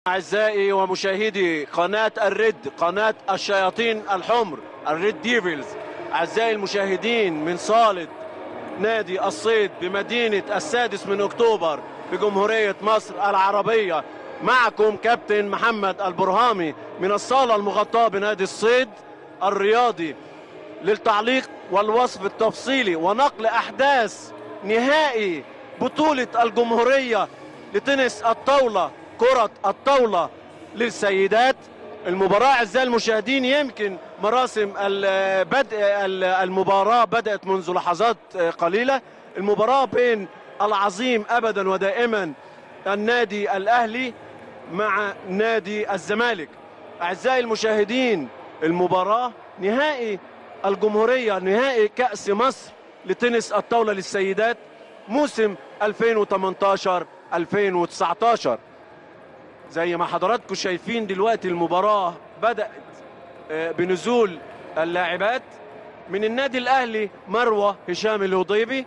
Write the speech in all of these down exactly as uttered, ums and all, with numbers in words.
أعزائي ومشاهدي قناة الريد، قناة الشياطين الحمر، الريد ديفلز. أعزائي المشاهدين من صالة نادي الصيد بمدينة السادس من أكتوبر بجمهورية مصر العربية، معكم كابتن محمد البرهامي من الصالة المغطاة بنادي الصيد الرياضي للتعليق والوصف التفصيلي ونقل أحداث نهائي بطولة الجمهورية لتنس الطاولة، كرة الطاولة للسيدات. المباراة أعزائي المشاهدين يمكن مراسم بدء المباراة بدأت منذ لحظات قليلة. المباراة بين العظيم أبدا ودائما النادي الأهلي مع نادي الزمالك. أعزائي المشاهدين المباراة نهائي الجمهورية، نهائي كأس مصر لتنس الطاولة للسيدات موسم ألفين وثمانية عشر ألفين وتسعة عشر. زي ما حضراتكم شايفين دلوقتي المباراة بدأت بنزول اللاعبات. من النادي الأهلي مروة هشام الهضيبي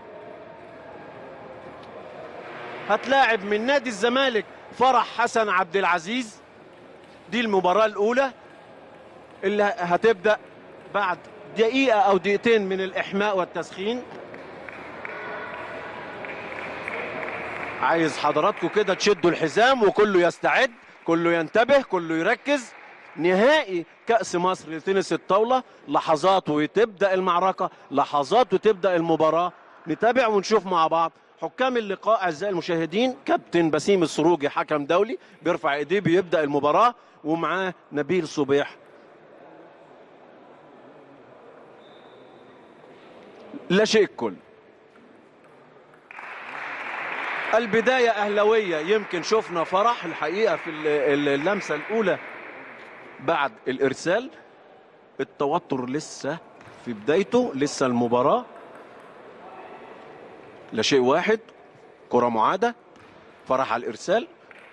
هتلاعب من نادي الزمالك فرح حسن عبد العزيز. دي المباراة الأولى اللي هتبدأ بعد دقيقة أو دقيقتين من الإحماء والتسخين. عايز حضراتكم كده تشدوا الحزام وكله يستعد، كله ينتبه، كله يركز. نهائي كأس مصر لتنس الطاولة، لحظات وتبدأ المعركة، لحظات وتبدأ المباراة. نتابع ونشوف مع بعض حكام اللقاء. أعزائي المشاهدين كابتن بسيم السروجي حكم دولي بيرفع ايديه بيبدأ المباراة، ومعاه نبيل صبيح. لا شيء الكل. البداية أهلوية. يمكن شفنا فرح الحقيقة في اللمسة الأولى بعد الإرسال. التوتر لسه في بدايته، لسه المباراة. لا شيء واحد، كرة معادة، فرح على الإرسال.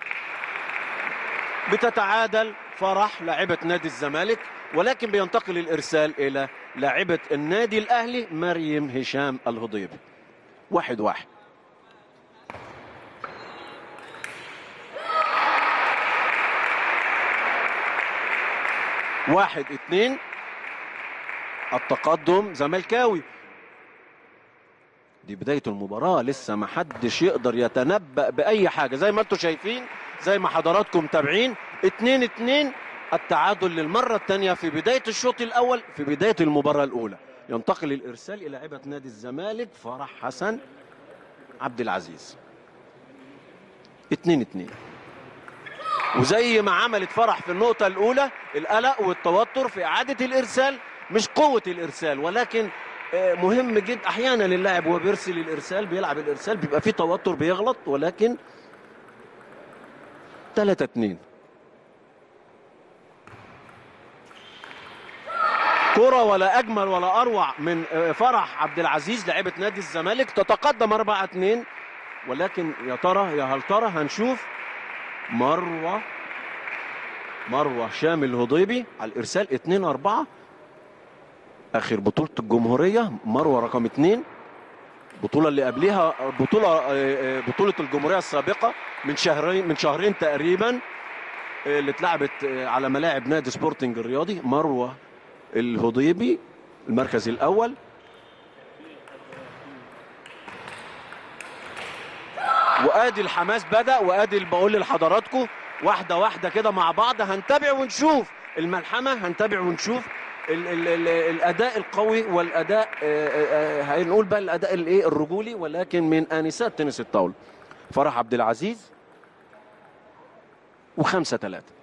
بتتعادل فرح لاعبة نادي الزمالك، ولكن بينتقل الإرسال إلى لاعبة النادي الأهلي مريم هشام الهضيبي. واحد واحد. واحد اتنين. التقدم زملكاوي. دي بداية المباراة، لسه ما حدش يقدر يتنبأ بأي حاجة. زي ما انتم شايفين، زي ما حضراتكم متابعين، اتنين اتنين. التعادل للمرة الثانية في بداية الشوط الأول، في بداية المباراة الأولى. ينتقل الإرسال إلى لاعبة نادي الزمالك فرح حسن عبد العزيز. اتنين اتنين. وزي ما عملت فرح في النقطة الأولى، القلق والتوتر في إعادة الإرسال، مش قوة الإرسال ولكن مهم جدا. أحيانا اللاعب وهو بيرسل الإرسال بيلعب الإرسال بيبقى فيه توتر بيغلط، ولكن تلاتة اتنين. كرة ولا أجمل ولا أروع من فرح عبد العزيز لاعبة نادي الزمالك. تتقدم أربعة اتنين، ولكن يا ترى يا هل ترى هنشوف. مروة مروة هشام الهضيبي على الإرسال. اتنين أربعة. آخر بطولة الجمهورية مروة رقم اتنين. البطولة اللي قبلها بطولة بطولة الجمهورية السابقة من شهرين من شهرين تقريبا، اللي اتلعبت على ملاعب نادي سبورتنج الرياضي. مروة الهضيبي المركز الأول. وادي الحماس بدأ، وادي اللي بقول لحضراتكم واحده واحده كده مع بعض. هنتابع ونشوف الملحمه، هنتابع ونشوف ال ال ال الاداء القوي والاداء هنقول بقى الاداء الايه الرجولي، ولكن من انسات تنس الطاوله. فرح عبد العزيز وخمسة ثلاثة.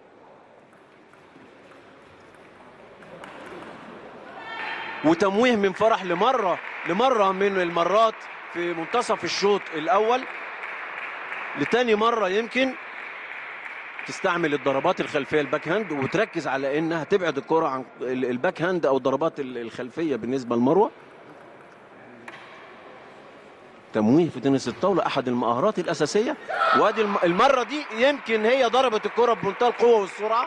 وتمويه من فرح لمره لمره من المرات في منتصف الشوط الاول، لتاني مرة يمكن تستعمل الضربات الخلفية الباك هاند، وتركز على انها تبعد الكرة عن الباك هاند او الضربات الخلفية بالنسبة لمروة. تمويه في تنس الطاولة احد المهارات الاساسية، وادي المرة دي يمكن هي ضربت الكرة بمنتهى القوة والسرعة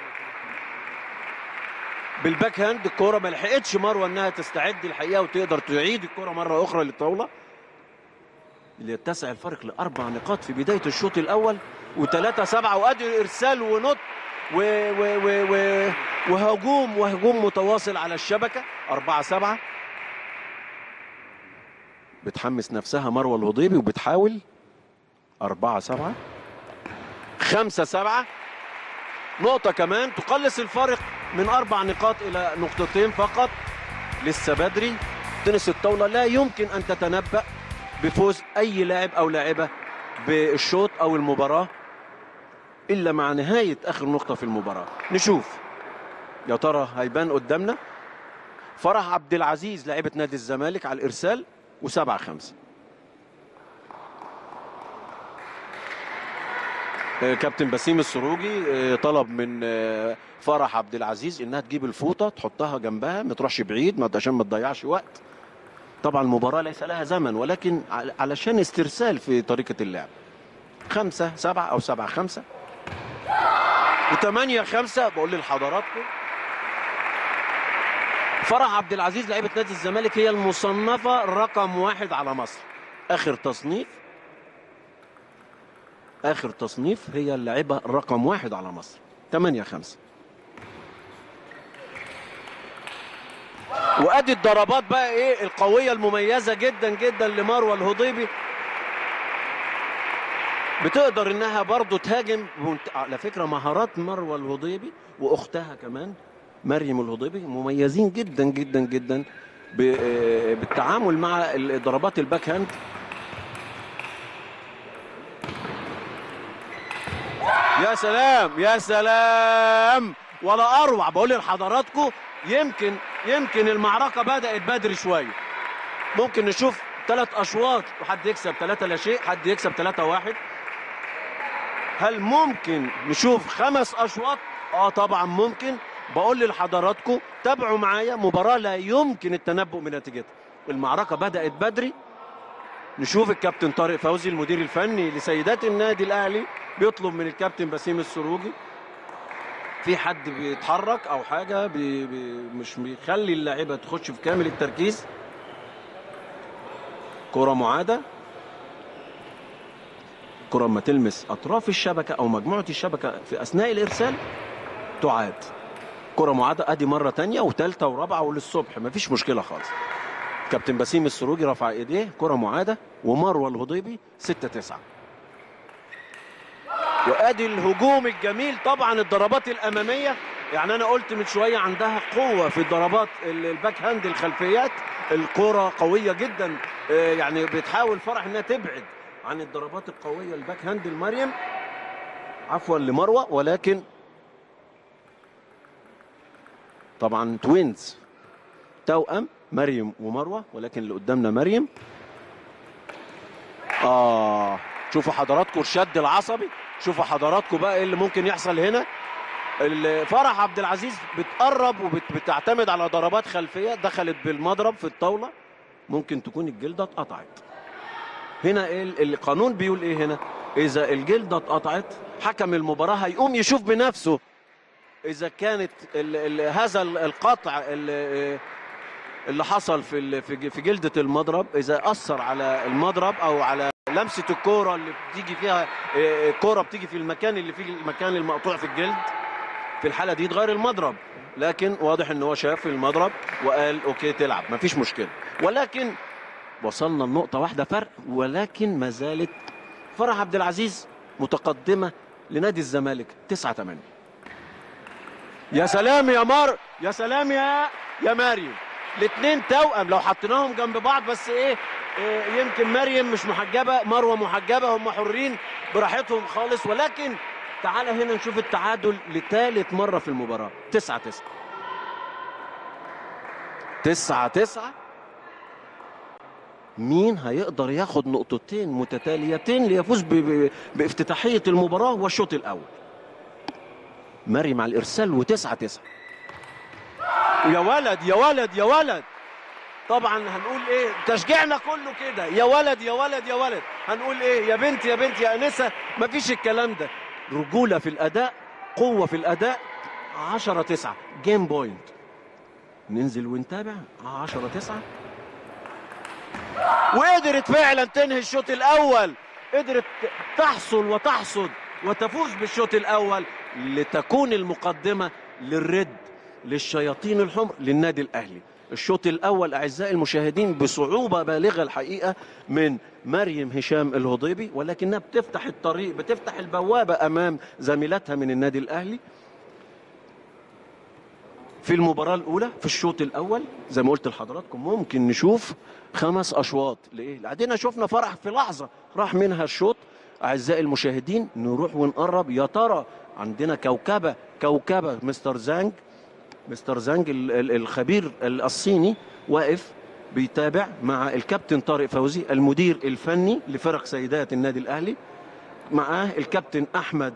بالباك هاند. الكرة ما لحقتش مروة انها تستعد الحقيقة وتقدر تعيد الكرة مرة اخرى للطاولة، اللي يتسع الفرق لاربع نقاط في بداية الشوط الاول. وثلاثة سبعة، وادي ارسال ونط و و و و وهجوم وهجوم متواصل على الشبكه. أربعة سبعة. بتحمس نفسها مروه الهضيبي وبتحاول. أربعة سبعة. خمسة سبعة. نقطة كمان تقلص الفارق من أربع نقاط إلى نقطتين فقط. لسه بدري. تنس الطاولة لا يمكن أن تتنبأ بفوز أي لاعب أو لاعبة بالشوط أو المباراة إلا مع نهاية آخر نقطة في المباراة. نشوف يا ترى هيبان قدامنا. فرح عبد العزيز لاعبة نادي الزمالك على الإرسال وسبعة خمسة. كابتن بسيم السروجي طلب من فرح عبد العزيز انها تجيب الفوطه تحطها جنبها ما تروحش بعيد عشان ما تضيعش وقت. طبعا المباراه ليس لها زمن ولكن علشان استرسال في طريقه اللعب. خمسة سبعة او سبعة خمسة وثمانية خمسة. بقول لحضراتكم فرح عبد العزيز لاعبة نادي الزمالك هي المصنفه رقم واحد على مصر. اخر تصنيف اخر تصنيف هي اللاعبه رقم واحد على مصر. ثمانية خمسة. وادي الضربات بقى ايه القويه المميزه جدا جدا لمروه الهضيبي. بتقدر انها برضو تهاجم. على فكره مهارات مروه الهضيبي واختها كمان مريم الهضيبي مميزين جدا جدا جدا بالتعامل مع ضربات الباك هاند. يا سلام يا سلام ولا اروع. بقول لحضراتكم يمكن يمكن المعركه بدات بدري شويه. ممكن نشوف ثلاث اشواط وحد يكسب ثلاثة لا شيء، حد يكسب ثلاثة واحد. هل ممكن نشوف خمس اشواط؟ اه طبعا ممكن. بقول لحضراتكم تابعوا معايا مباراه لا يمكن التنبؤ من نتيجتها. المعركه بدات بدري. نشوف الكابتن طارق فوزي المدير الفني لسيدات النادي الاهلي بيطلب من الكابتن بسيم السروجي في حد بيتحرك او حاجه بي بي مش بيخلي اللاعيبه تخش في كامل التركيز. كره معاده. كره ما تلمس اطراف الشبكه او مجموعه الشبكه في اثناء الارسال تعاد. كره معاده. ادي مره ثانيه وثالثه ورابعه وللصبح مفيش مشكله خالص. كابتن بسيم السروجي رفع ايديه. كره معاده ومروه الهضيبي. ستة تسعة. وادي الهجوم الجميل. طبعا الضربات الاماميه يعني انا قلت من شويه عندها قوه في الضربات الباك هاند الخلفيات. الكره قويه جدا. يعني بتحاول فرح انها تبعد عن الضربات القويه الباك هاند لمريم عفوا لمروه. ولكن طبعا توينز توأم مريم ومروه ولكن اللي قدامنا مريم. اه شوفوا حضراتكم الشد العصبي. شوفوا حضراتكم بقى ايه اللي ممكن يحصل هنا. فرح عبد العزيز بتقرب وبتعتمد على ضربات خلفيه. دخلت بالمضرب في الطاوله ممكن تكون الجلده اتقطعت. هنا ايه القانون بيقول ايه هنا؟ اذا الجلده اتقطعت حكم المباراه هيقوم يشوف بنفسه اذا كانت ال ال هذا القطع ال اللي حصل في في جلده المضرب اذا اثر على المضرب او على لمسه الكوره اللي بتيجي فيها الكوره بتيجي في المكان اللي فيه المكان المقطوع في الجلد. في الحاله دي يتغير المضرب. لكن واضح ان هو شاف المضرب وقال اوكي تلعب مفيش مشكله. ولكن وصلنا لنقطه واحده فرق. ولكن ما زالت فرح عبد العزيز متقدمه لنادي الزمالك تسعة ثمانية. يا سلام يا مار يا سلام يا يا مريم. الاثنين توأم لو حطيناهم جنب بعض بس ايه, إيه يمكن مريم مش محجبه مروه محجبه هم حرين براحتهم خالص. ولكن تعالى هنا نشوف التعادل لثالث مره في المباراه. تسعة تسعة. تسعة تسعة. مين هيقدر ياخد نقطتين متتاليتين ليفوز بافتتاحيه المباراه والشوط الاول؟ مريم على الارسال وتسعة تسعة. يا ولد يا ولد يا ولد. طبعا هنقول ايه تشجيعنا كله كده يا ولد يا ولد يا ولد. هنقول ايه يا بنت يا بنت يا انسه. مفيش الكلام ده. رجوله في الاداء قوه في الاداء. عشرة تسعة جيم بوينت. ننزل ونتابع. عشرة تسعة. وقدرت فعلا تنهي الشوط الاول. قدرت تحصل وتحصد وتفوز بالشوط الاول لتكون المقدمه للرد للشياطين الحمر للنادي الاهلي. الشوط الاول اعزائي المشاهدين بصعوبه بالغه الحقيقه من مريم هشام الهضيبي، ولكنها بتفتح الطريق، بتفتح البوابه امام زميلتها من النادي الاهلي في المباراه الاولى. في الشوط الاول زي ما قلت لحضراتكم ممكن نشوف خمس اشواط لايه، بعدين شفنا فرح في لحظه راح منها الشوط. اعزائي المشاهدين نروح ونقرب، يا ترى عندنا كوكبه كوكبه مستر زانج مستر زانج الخبير الصيني واقف بيتابع مع الكابتن طارق فوزي المدير الفني لفرق سيدات النادي الاهلي، معاه الكابتن احمد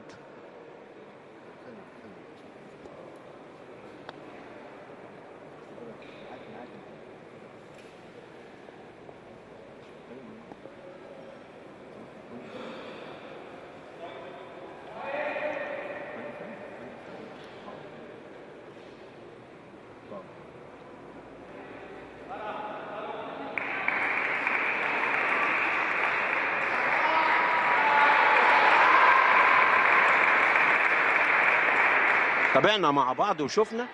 تابعنا مع بعض وشفنا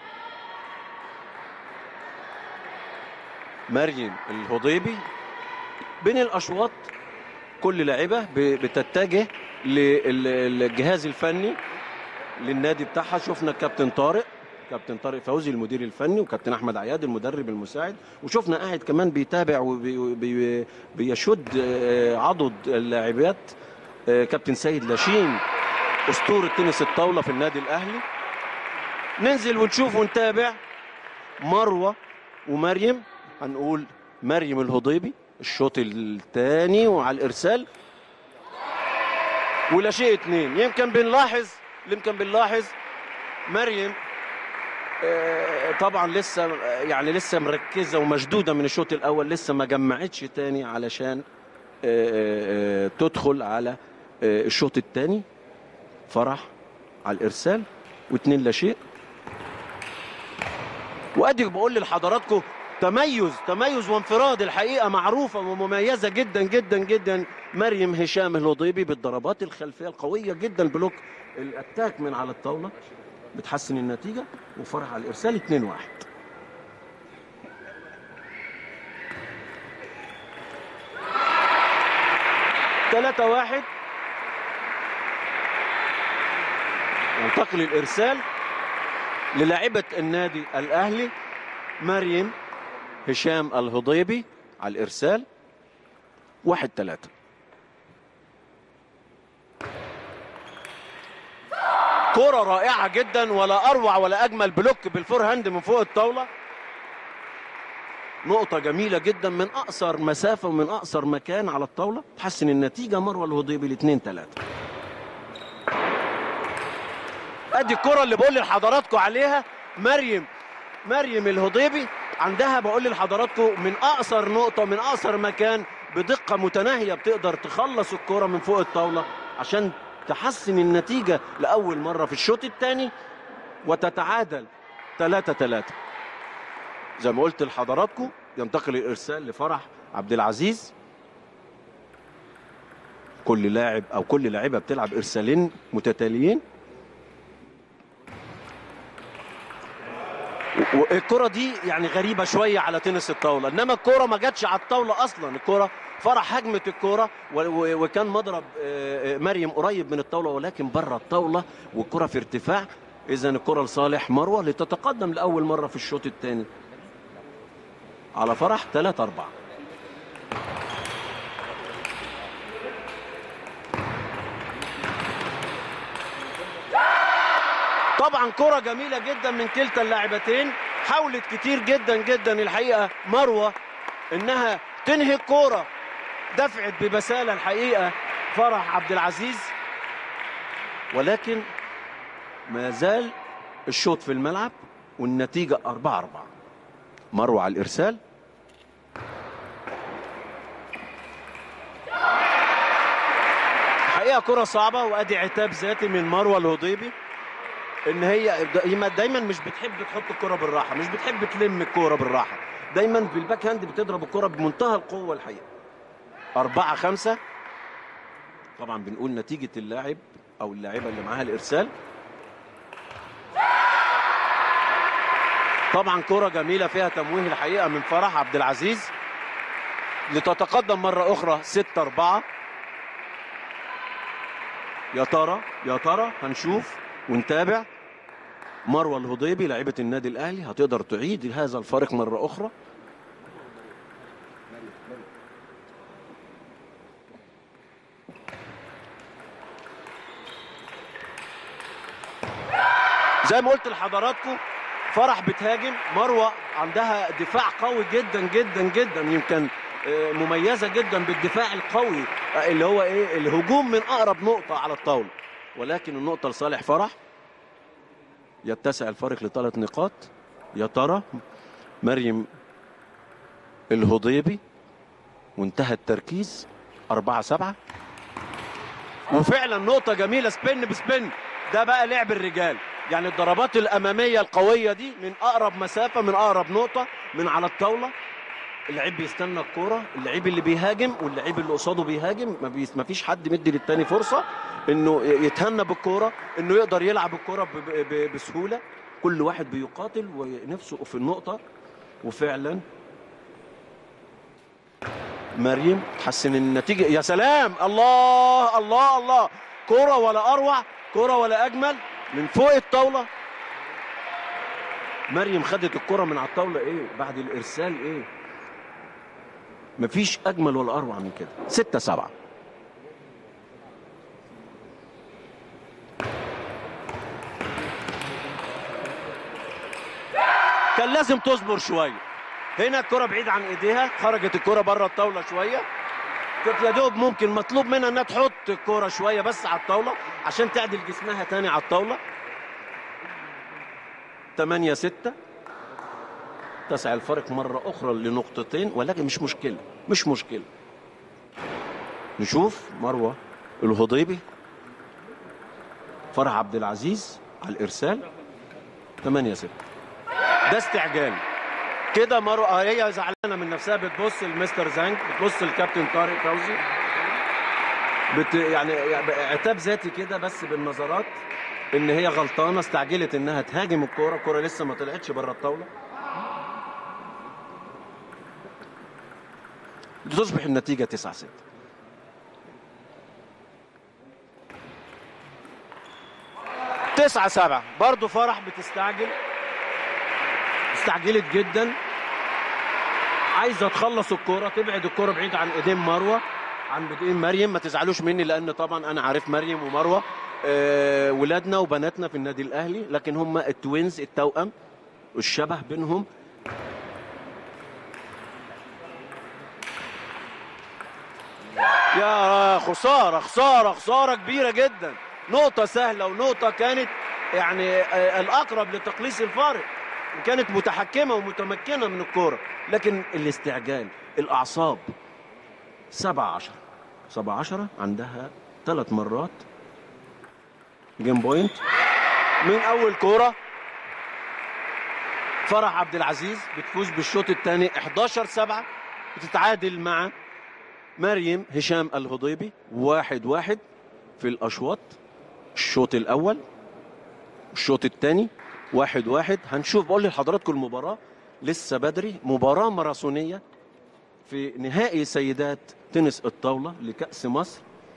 مريم الهضيبي بين الاشواط كل لاعبه بتتجه للجهاز الفني للنادي بتاعها. شفنا الكابتن طارق كابتن طارق فوزي المدير الفني وكابتن احمد عياد المدرب المساعد، وشفنا قاعد كمان بيتابع وبيشد عضد اللاعبات كابتن سيد لاشين اسطوره تنس الطاوله في النادي الاهلي. ننزل ونشوف ونتابع مروه ومريم. هنقول مريم الهضيبي الشوط الثاني وعلى الارسال ولا شيء اتنين. يمكن بنلاحظ يمكن بنلاحظ مريم طبعا لسه يعني لسه مركزه ومشدوده من الشوط الاول، لسه ما جمعتش تاني علشان تدخل على الشوط الثاني. فرح على الارسال واثنين لا شيء. وادي بقول لحضراتكم تميز تميز وانفراد الحقيقه معروفه ومميزه جدا جدا جدا مريم هشام الهضيبي بالضربات الخلفيه القويه جدا، بلوك الاتاك من على الطاوله بتحسن النتيجه. وفرح على الارسال اثنين واحد. ثلاثة واحد. ينتقل الارسال للاعبة النادي الاهلي مريم هشام الهضيبي على الارسال واحد ثلاثة. كرة رائعة جدا ولا اروع ولا اجمل بلوك بالفور هاند من فوق الطاولة. نقطة جميلة جدا من اقصر مسافة ومن اقصر مكان على الطاولة تحسن النتيجة. مروة الهضيبي الاثنين ثلاثة. ادي الكرة اللي بقول لحضراتكم عليها. مريم مريم الهضيبي عندها بقول لحضراتكم من اقصر نقطة من اقصر مكان بدقة متناهية بتقدر تخلص الكرة من فوق الطاولة عشان تحسن النتيجة لأول مرة في الشوط الثاني وتتعادل ثلاثة ثلاثة. زي ما قلت لحضراتكم ينتقل الارسال لفرح عبد العزيز. كل لاعب او كل لاعبة بتلعب ارسالين متتاليين. والكرة دي يعني غريبة شوية على تنس الطاولة، انما الكرة ما جاتش على الطاولة اصلا. الكرة فرح هجمت الكرة وكان مضرب مريم قريب من الطاولة ولكن بره الطاولة والكرة في ارتفاع. اذا الكرة لصالح مروة لتتقدم لاول مرة في الشوط الثاني على فرح ثلاثة أربعة. طبعا كرة جميلة جدا من كلتا اللاعبتين. حاولت كتير جدا جدا الحقيقة مروة انها تنهي الكرة، دفعت ببسالة الحقيقة فرح عبد العزيز، ولكن ما زال الشوط في الملعب والنتيجة أربعة أربعة. مروة على الإرسال. الحقيقة كرة صعبة وأدي عتاب ذاتي من مروة الهضيبي ان هي دايما مش بتحب تحط الكرة بالراحة، مش بتحب تلم الكرة بالراحة، دايما بالباك هاند بتضرب الكرة بمنتهى القوة الحقيقة. أربعة خمسة. طبعا بنقول نتيجة اللاعب او اللاعبه اللي معاها الارسال. طبعا كرة جميلة فيها تمويه الحقيقة من فرح عبد العزيز لتتقدم مرة أخرى ستة أربعة. يا ترى يا ترى هنشوف ونتابع. مروة الهضيبي لاعبة النادي الأهلي هتقدر تعيد هذا الفارق مرة أخرى. زي ما قلت لحضراتكم فرح بتهاجم، مروة عندها دفاع قوي جدا جدا جدا، يمكن مميزة جدا بالدفاع القوي اللي هو ايه الهجوم من اقرب نقطة على الطاولة، ولكن النقطة لصالح فرح. يتسع الفارق لثلاث نقاط. يا ترى مريم الهضيبي وانتهى التركيز أربعة سبعة. وفعلا نقطة جميلة سبين بسبين، ده بقى لعب الرجال، يعني الضربات الأمامية القوية دي من أقرب مسافة من أقرب نقطة من على الطاولة. اللعيب بيستنى الكرة، اللعيب اللي بيهاجم واللعيب اللي قصاده بيهاجم، ما فيش حد مدي للتاني فرصة انه يتهنى بالكرة، انه يقدر يلعب الكرة بسهولة. كل واحد بيقاتل ونفسه في النقطة. وفعلا مريم تحسن النتيجة. يا سلام، الله الله الله، كرة ولا أروع، كرة ولا أجمل من فوق الطاولة. مريم خدت الكرة من على الطاولة ايه بعد الإرسال، ايه مفيش أجمل ولا أروع من كده. ستة سبعة. كان لازم تصبر شوية. هنا الكرة بعيد عن ايديها، خرجت الكرة بره الطاولة شوية. كانت يا دوب ممكن مطلوب منها انها تحط الكرة شوية بس على الطاولة عشان تعدل جسمها تاني على الطاولة. ثمانية ستة. تسع الفرق مرة أخرى لنقطتين، ولكن مش مشكلة مش مشكلة. نشوف مروة الهضيبي، فرح عبد العزيز على الإرسال. ثمانية ستة. ده استعجال كده. مروة هي زعلانة من نفسها، بتبص لمستر زانج، بتبص للكابتن طارق فوزي، بت يعني عتاب ذاتي كده بس بالنظرات ان هي غلطانة، استعجلت انها تهاجم الكرة، الكرة لسه ما طلعتش بره الطاولة. تصبح النتيجة تسعة ستة. تسعة سبعة. برضو فرح بتستعجل، استعجلت جدا، عايزة تخلص الكرة، تبعد الكرة بعيد عن ايدين مروة، عن ايدين مريم. ما تزعلوش مني لان طبعا انا عارف مريم ومروة آه ولادنا وبناتنا في النادي الاهلي، لكن هم التوينز التوأم، والشبه بينهم. يا خسارة خسارة خسارة كبيرة جدا. نقطة سهلة ونقطة كانت يعني الأقرب لتقليص الفارق، كانت متحكمة ومتمكنة من الكورة، لكن الاستعجال، الأعصاب. سبعة عشرة. سبعة عشرة عندها ثلاث مرات جيم بوينت من أول كورة. فرح عبد العزيز بتفوز بالشوط الثاني احداشر سبعة، بتتعادل مع مريم هشام الهضيبي واحد واحد في الأشواط. الشوط الأول الشوط الثاني واحد واحد. هنشوف، بقول لحضراتكم المباراة لسه بدري، مباراة ماراثونية في نهائي سيدات تنس الطاولة لكأس مصر.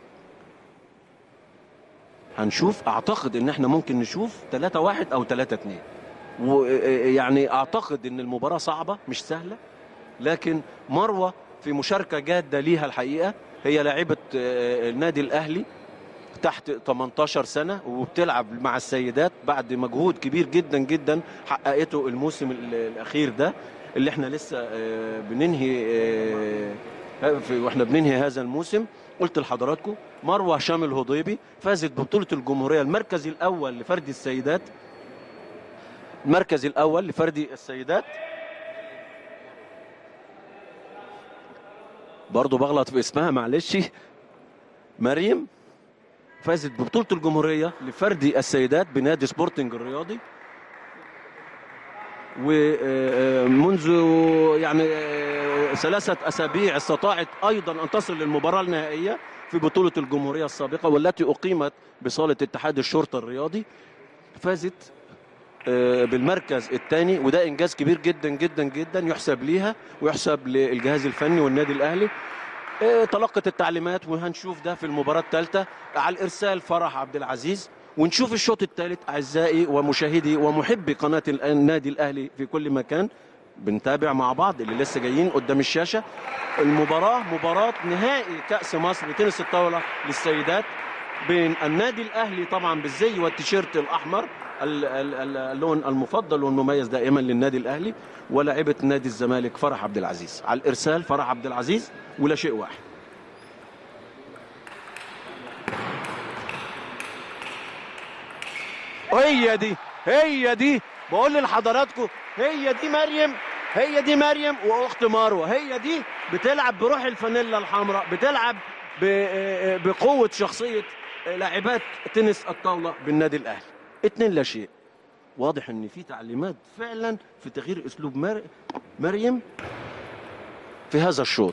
هنشوف، أعتقد إن احنا ممكن نشوف ثلاثة واحد أو ثلاثة اثنين، ويعني أعتقد إن المباراة صعبة مش سهلة، لكن مروة في مشاركة جادة ليها الحقيقة. هي لاعبة النادي الأهلي تحت ثمانية عشر سنة، وبتلعب مع السيدات بعد مجهود كبير جدا جدا حققته الموسم الأخير ده اللي احنا لسه بننهي واحنا بننهي هذا الموسم. قلت لحضراتكم مروة هشام الهضيبي فازت ببطولة الجمهورية، المركز الأول لفردي السيدات، المركز الأول لفردي السيدات. برضو بغلط في اسمها معلش. مريم فازت ببطولة الجمهورية لفردي السيدات بنادي سبورتنج الرياضي، ومنذ يعني ثلاثة أسابيع استطاعت أيضا أن تصل للمباراة النهائية في بطولة الجمهورية السابقة والتي أقيمت بصالة اتحاد الشرطة الرياضي. فازت بالمركز الثاني، وده إنجاز كبير جدا جدا جدا يحسب ليها ويحسب للجهاز الفني والنادي الأهلي. تلقت التعليمات، وهنشوف ده في المباراة الثالثة. على الإرسال فرح عبد العزيز. ونشوف الشوط الثالث أعزائي ومشاهدي ومحبي قناة النادي الأهلي في كل مكان، بنتابع مع بعض اللي لسه جايين قدام الشاشة. المباراة مباراة نهائي كأس مصر لتنس الطاولة للسيدات بين النادي الأهلي طبعا بالزي والتيشيرت الأحمر، اللون المفضل والمميز دائما للنادي الأهلي، ولاعبة نادي الزمالك فرح عبد العزيز. على الإرسال فرح عبد العزيز، ولا شيء واحد. هي دي هي دي بقول لحضراتكم، هي دي مريم، هي دي مريم واخت مروه. هي دي بتلعب بروح الفانيلا الحمراء، بتلعب بقوه شخصيه لاعبات تنس الطاوله بالنادي الاهلي. اتنين لا شيء. واضح ان في تعليمات فعلا في تغيير اسلوب مريم في هذا الشوط.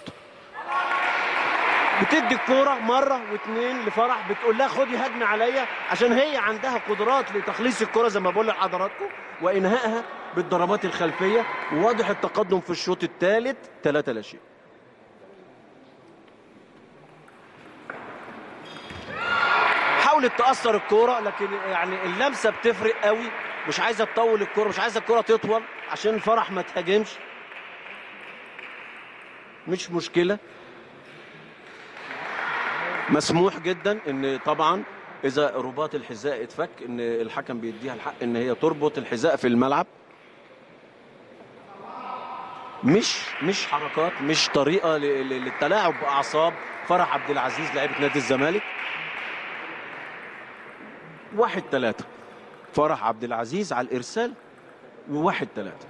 بتدي الكوره مره واثنين لفرح، بتقول لها خدي هجمي عليا، عشان هي عندها قدرات لتخليص الكوره زي ما بقول لحضراتكم وانهائها بالضربات الخلفيه. وواضح التقدم في الشوط الثالث ثلاثة لا شيء. حاولت تأثر الكوره، لكن يعني اللمسه بتفرق قوي. مش عايزه تطول الكوره، مش عايزه الكوره تطول عشان فرح ما تهاجمش. مش مشكله، مسموح جدا ان طبعا اذا رباط الحذاء اتفك ان الحكم بيديها الحق ان هي تربط الحذاء في الملعب. مش مش حركات، مش طريقه للتلاعب باعصاب فرح عبد العزيز لاعبة نادي الزمالك. واحد ثلاثة فرح عبد العزيز على الارسال، وواحد ثلاثة.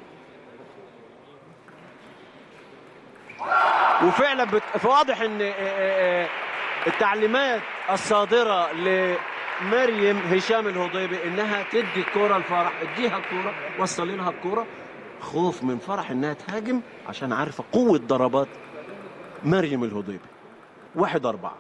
وفعلا بت... واضح ان التعليمات الصادرة لمريم هشام الهضيبي انها تدي الكرة لفرح، اديها الكرة، وصلي لها الكرة، خوف من فرح انها تهاجم عشان عارفة قوة ضربات مريم الهضيبي. واحد أربعة.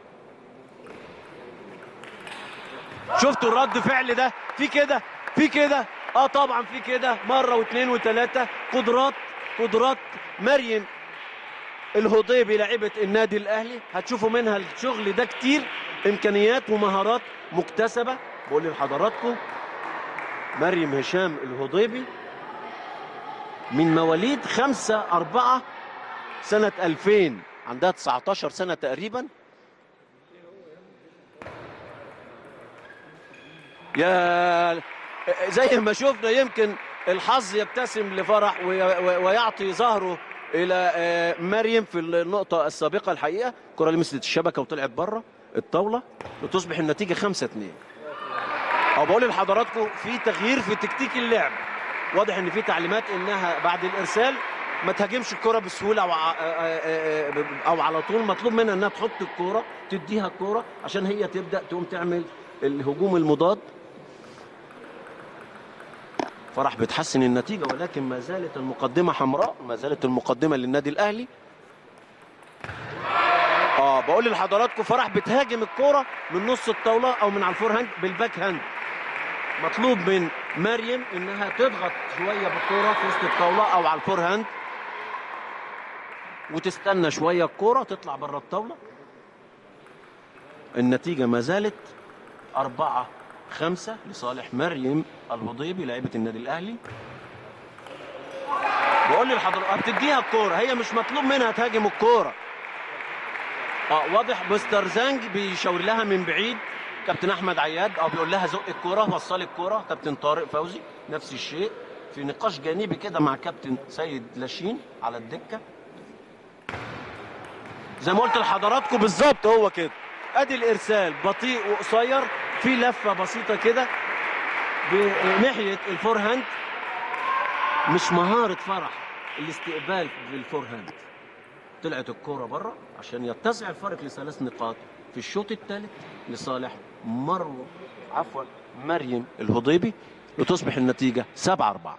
شفتوا الرد فعل ده؟ في كده في كده اه طبعا في كده، مرة واثنين وثلاثة. قدرات قدرات مريم الهضيبي لاعبة النادي الاهلي، هتشوفوا منها الشغل ده كتير، امكانيات ومهارات مكتسبه. بقول لحضراتكم مريم هشام الهضيبي من مواليد خمسة أربعة سنه ألفين، عندها تسعتاشر سنه تقريبا. يا زي ما شفنا يمكن الحظ يبتسم لفرح ويعطي ظهره الى مريم في النقطه السابقه. الحقيقه الكره لمست الشبكه وطلعت بره الطاوله، وتصبح النتيجه خمسة اثنين. او بقول لحضراتكم في تغيير في تكتيك اللعب. واضح ان في تعليمات انها بعد الارسال ما تهاجمش الكره بسهوله او او على طول، مطلوب منها انها تحط الكره، تديها الكره عشان هي تبدا تقوم تعمل الهجوم المضاد. فرح بتحسن النتيجة، ولكن ما زالت المقدمة حمراء، ما زالت المقدمة للنادي الأهلي. اه بقول لحضراتكم فرح بتهاجم الكرة من نص الطاولة أو من على الفور هاند بالباك هاند. مطلوب من مريم إنها تضغط شوية بالكرة في وسط الطاولة أو على الفور هاند، وتستنى شوية الكرة تطلع بره الطاولة. النتيجة ما زالت أربعة خمسة لصالح مريم الهضيبي لاعبة النادي الأهلي. بقول لحضرتك بتديها الكورة، هي مش مطلوب منها تهاجم الكورة. اه واضح مستر زانج بيشاور لها من بعيد، كابتن أحمد عياد اه بيقول لها زق الكورة، وصلي الكورة. كابتن طارق فوزي نفس الشيء، في نقاش جانبي كده مع كابتن سيد لاشين على الدكة. زي ما قلت لحضراتكم بالظبط هو كده. ادي الارسال بطيء وقصير، في لفه بسيطه كده بناحيه الفور هاند. مش مهاره فرح الاستقبال بالفور هاند. طلعت الكوره بره عشان يتسع الفرق لثلاث نقاط في الشوط الثالث لصالح مروه عفوا مريم الهضيبي، وتصبح النتيجه سبعة أربعة.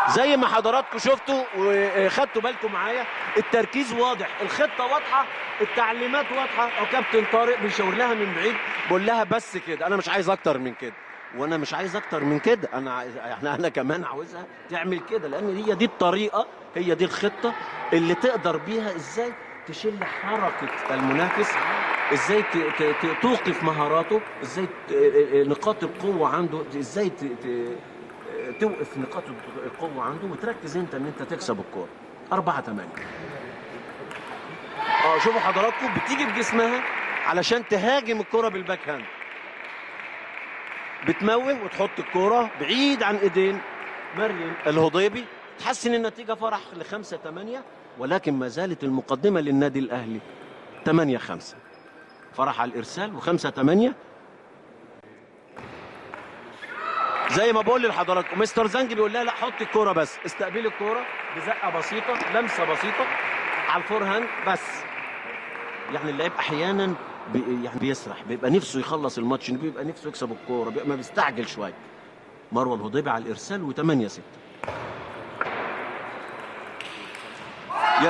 زي ما حضراتكم شفتوا وخدتوا بالكم معايا، التركيز واضح، الخطه واضحه، التعليمات واضحه. او كابتن طارق بيشاور لها من بعيد، بقول لها بس كده، انا مش عايز اكتر من كده، وانا مش عايز اكتر من كده، انا عايز يعني انا كمان عاوزها تعمل كده، لان هي دي الطريقه، هي دي الخطه اللي تقدر بيها ازاي تشل حركه المنافس، ازاي توقف مهاراته، ازاي نقاط القوه عنده، ازاي توقف نقاط القوه عنده، وتركز انت ان انت تكسب الكوره. أربعة ثمانية. اه شوفوا حضراتكم، بتيجي بجسمها علشان تهاجم الكوره بالباك هاند، بتموه وتحط الكوره بعيد عن ايدين مريم الهضيبي، تحسن النتيجه فرح لخمسة ثمانية، ولكن ما زالت المقدمه للنادي الاهلي ثمانية خمسة. فرح على الارسال وخمسة ثمانية. زي ما بقول لحضراتكم، مستر زنجي بيقول لها لا حط الكوره بس، استقبلي الكوره بزقه بسيطه، لمسه بسيطه على الفور هاند بس. يعني اللعيب احيانا بي يعني بيسرح، بيبقى نفسه يخلص الماتش، بيبقى نفسه يكسب الكوره، بيبقى ما بيستعجل شويه. مروه الهضيبي على الارسال وثمانية ستة. يس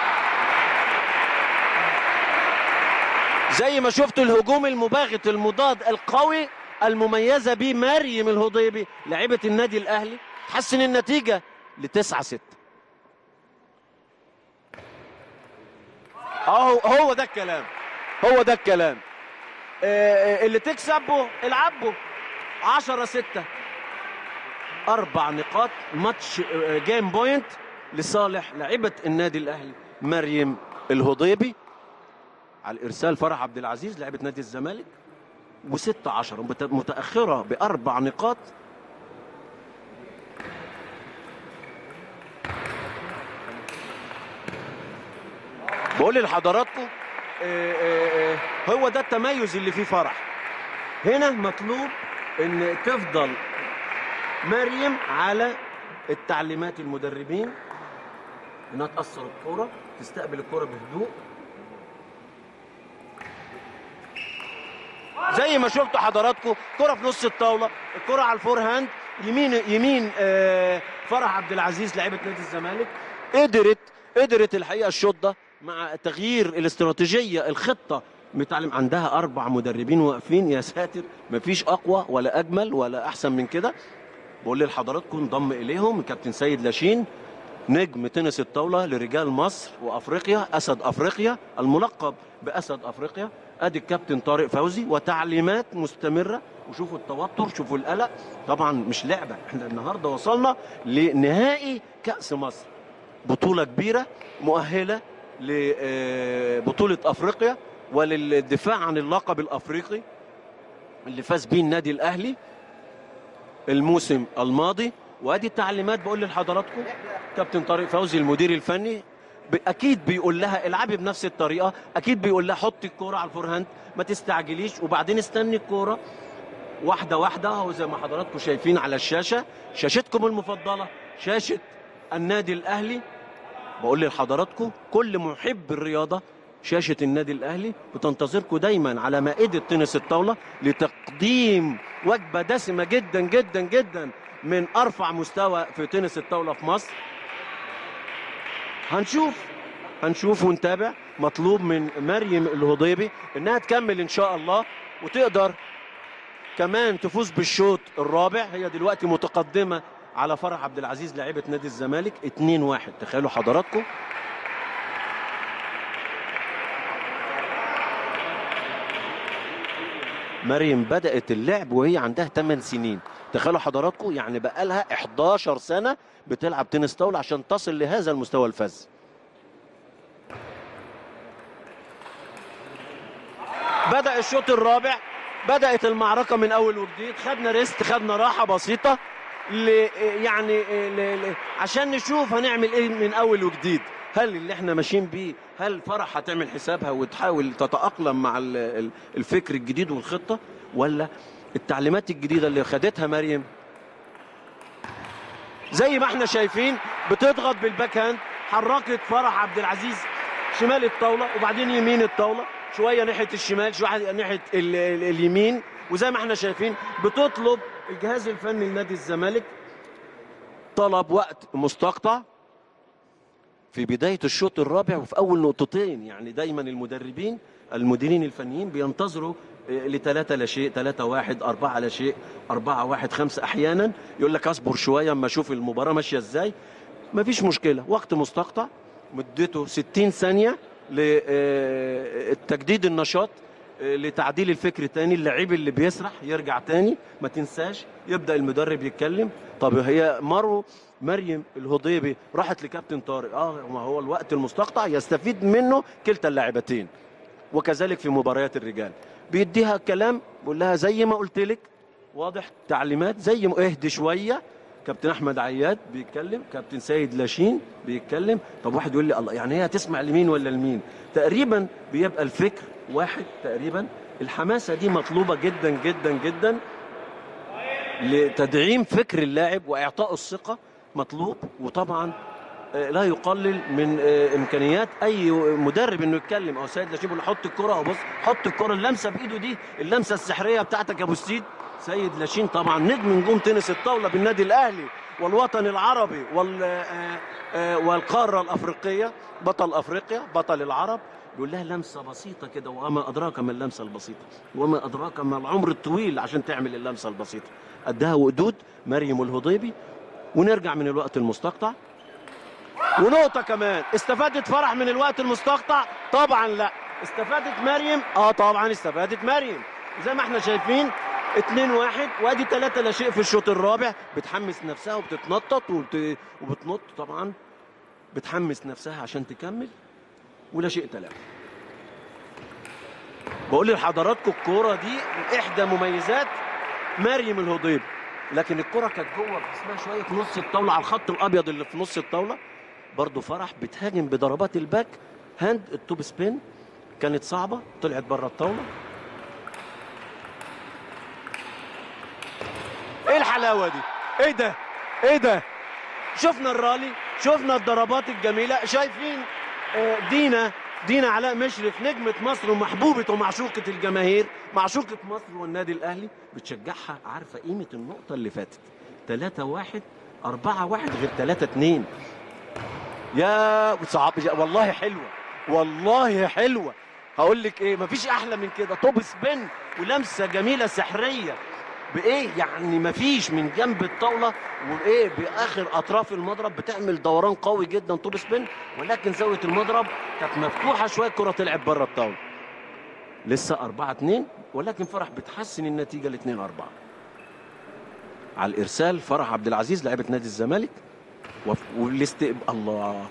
زي ما شفتوا الهجوم المباغت المضاد القوي المميزه به مريم الهضيبي لاعبه النادي الاهلي، تحسن النتيجه لتسعة ستة. اهو هو ده الكلام، هو ده الكلام. آه اللي تكسبه العبه. عشرة ستة. اربع نقاط، ماتش آه جيم بوينت لصالح لاعبه النادي الاهلي مريم الهضيبي. على الارسال فرح عبد العزيز لاعبه نادي الزمالك، وستة عشرة متاخره باربع نقاط. بقول لحضراتكم هو ده التميز اللي فيه فرح. هنا مطلوب ان تفضل مريم على التعليمات المدربين، انها تأثر الكرة، تستقبل الكرة بهدوء. زي ما شفتوا حضراتكم، كرة في نص الطاولة، الكرة على الفور هاند، يمين يمين فرح عبد العزيز لاعبة نادي الزمالك. قدرت قدرت الحقيقة الشوط ده مع تغيير الاستراتيجية، الخطة متعلم، عندها أربع مدربين واقفين، يا ساتر، مفيش أقوى ولا أجمل ولا أحسن من كده. بقول لحضراتكم انضم إليهم الكابتن سيد لاشين، نجم تنس الطاولة لرجال مصر وأفريقيا، أسد أفريقيا، الملقب بأسد أفريقيا. أدي الكابتن طارق فوزي، وتعليمات مستمرة. وشوفوا التوتر، شوفوا القلق، طبعا مش لعبة، احنا النهاردة وصلنا لنهائي كأس مصر، بطولة كبيرة مؤهلة لبطولة أفريقيا وللدفاع عن اللقب الأفريقي اللي فاز بيه النادي الأهلي الموسم الماضي. وادي التعليمات بقول لحضراتكم، كابتن طارق فوزي المدير الفني اكيد بيقول لها العبي بنفس الطريقه، اكيد بيقول لها حطي الكوره على الفور هاند، ما تستعجليش، وبعدين استني الكوره واحده واحده. اهو زي ما حضراتكم شايفين على الشاشه، شاشتكم المفضله، شاشه النادي الاهلي. بقول لحضراتكم كل محب الرياضه، شاشه النادي الاهلي بتنتظركم دايما على مائده تنس الطاوله لتقديم وجبه دسمه جدا جدا جدا من ارفع مستوى في تنس الطاوله في مصر. هنشوف هنشوف ونتابع. مطلوب من مريم الهضيبي انها تكمل ان شاء الله، وتقدر كمان تفوز بالشوط الرابع. هي دلوقتي متقدمه على فرح عبد العزيز لاعبه نادي الزمالك اتنين واحد. تخيلوا حضراتكم، مريم بدأت اللعب وهي عندها ثمان سنين. تخيلوا حضراتكم، يعني بقى لها احداشر سنة بتلعب تنس طاولة عشان تصل لهذا المستوى الفذ. بدأ الشوط الرابع، بدأت المعركة من أول وجديد. خدنا ريست، خدنا راحة بسيطة ل يعني ل عشان نشوف هنعمل إيه من أول وجديد. هل اللي احنا ماشيين بيه، هل فرح هتعمل حسابها وتحاول تتأقلم مع الفكر الجديد والخطة، ولا التعليمات الجديدة اللي خدتها مريم؟ زي ما احنا شايفين بتضغط بالباك هاند، حركت فرح عبد العزيز شمال الطاولة وبعدين يمين الطاولة، شوية ناحية الشمال شوية ناحية ال ال اليمين. وزي ما احنا شايفين بتطلب الجهاز الفني لنادي الزمالك طلب وقت مستقطع في بداية الشوط الرابع وفي أول نقطتين. يعني دايما المدربين المديرين الفنيين بينتظروا لثلاثة لا شيء، ثلاثة واحد، أربعة لا شيء، أربعة واحد، خمسة. أحيانا يقول لك أصبر شوية أما أشوف المباراة ماشية إزاي. مفيش مشكلة، وقت مستقطع مدته ستين ثانية لتجديد النشاط، لتعديل الفكر تاني. اللعيب اللي بيسرح يرجع تاني، ما تنساش يبدأ المدرب يتكلم. طب هي مرو مريم الهضيبي راحت لكابتن طارق، اه ما هو الوقت المستقطع يستفيد منه كلتا اللاعبتين، وكذلك في مباريات الرجال بيديها كلام، بيقول لها زي ما قلت لك، واضح تعليمات، زي ما اهدي شويه. كابتن احمد عياد بيتكلم، كابتن سيد لاشين بيتكلم. طب واحد يقول لي الله، يعني هي هتسمع لمين ولا لمين؟ تقريبا بيبقى الفكر واحد تقريبا. الحماسه دي مطلوبه جدا جدا جدا لتدعيم فكر اللاعب واعطائه الثقه، مطلوب. وطبعا لا يقلل من امكانيات اي مدرب انه يتكلم. او سيد لاشين يقول حط الكره، وبص حط الكره، اللمسه بايده دي اللمسه السحريه بتاعتك يا ابو السيد. سيد لاشين طبعا نجم نجوم تنس الطاوله بالنادي الاهلي والوطن العربي وال والقاره الافريقيه، بطل افريقيا، بطل العرب. بيقول لها لمسه بسيطه كده، وما ادراك ما اللمسه البسيطه، وما ادراك ما العمر الطويل عشان تعمل اللمسه البسيطه. قدها وقدود مريم الهضيبي. ونرجع من الوقت المستقطع. ونقطه كمان، استفادت فرح من الوقت المستقطع؟ طبعا لا. استفادت مريم؟ اه طبعا استفادت مريم. زي ما احنا شايفين اتنين واحد، وادي ثلاثة لا شيء في الشوط الرابع. بتحمس نفسها وبتتنطط وبت... وبتنط طبعا، بتحمس نفسها عشان تكمل. ولا شيء ثلاثة. بقول لحضراتكم الكوره دي احدى مميزات مريم الهضيبي، لكن الكوره كانت جوه اسمها شويه في نص الطاوله، على الخط الابيض اللي في نص الطاوله. برضو فرح بتهاجم بضربات الباك هاند، التوب سبين كانت صعبه، طلعت بره الطاوله. ايه الحلاوه دي؟ ايه ده؟ ايه ده؟ شفنا الرالي، شفنا الضربات الجميله. شايفين دينا دينا علاء مشرف، نجمه مصر ومحبوبه ومعشوقه الجماهير، معشوقه مصر والنادي الاهلي، بتشجعها، عارفه قيمه النقطه اللي فاتت. ثلاثة واحد، أربعة واحد غير ثلاثة اتنين. يا صعب والله، حلوه والله حلوه. هقول لك ايه، مفيش احلى من كده. توب سبين ولمسه جميله سحريه بايه يعني، مفيش من جنب الطاوله وايه باخر اطراف المضرب، بتعمل دوران قوي جدا توب سبين، ولكن زاويه المضرب كانت مفتوحه شويه، الكره طلعت بره الطاوله. لسه أربعة اتنين، ولكن فرح بتحسن النتيجه ل اتنين أربعة. على الارسال فرح عبد العزيز لاعبه نادي الزمالك، والاستقبال الله.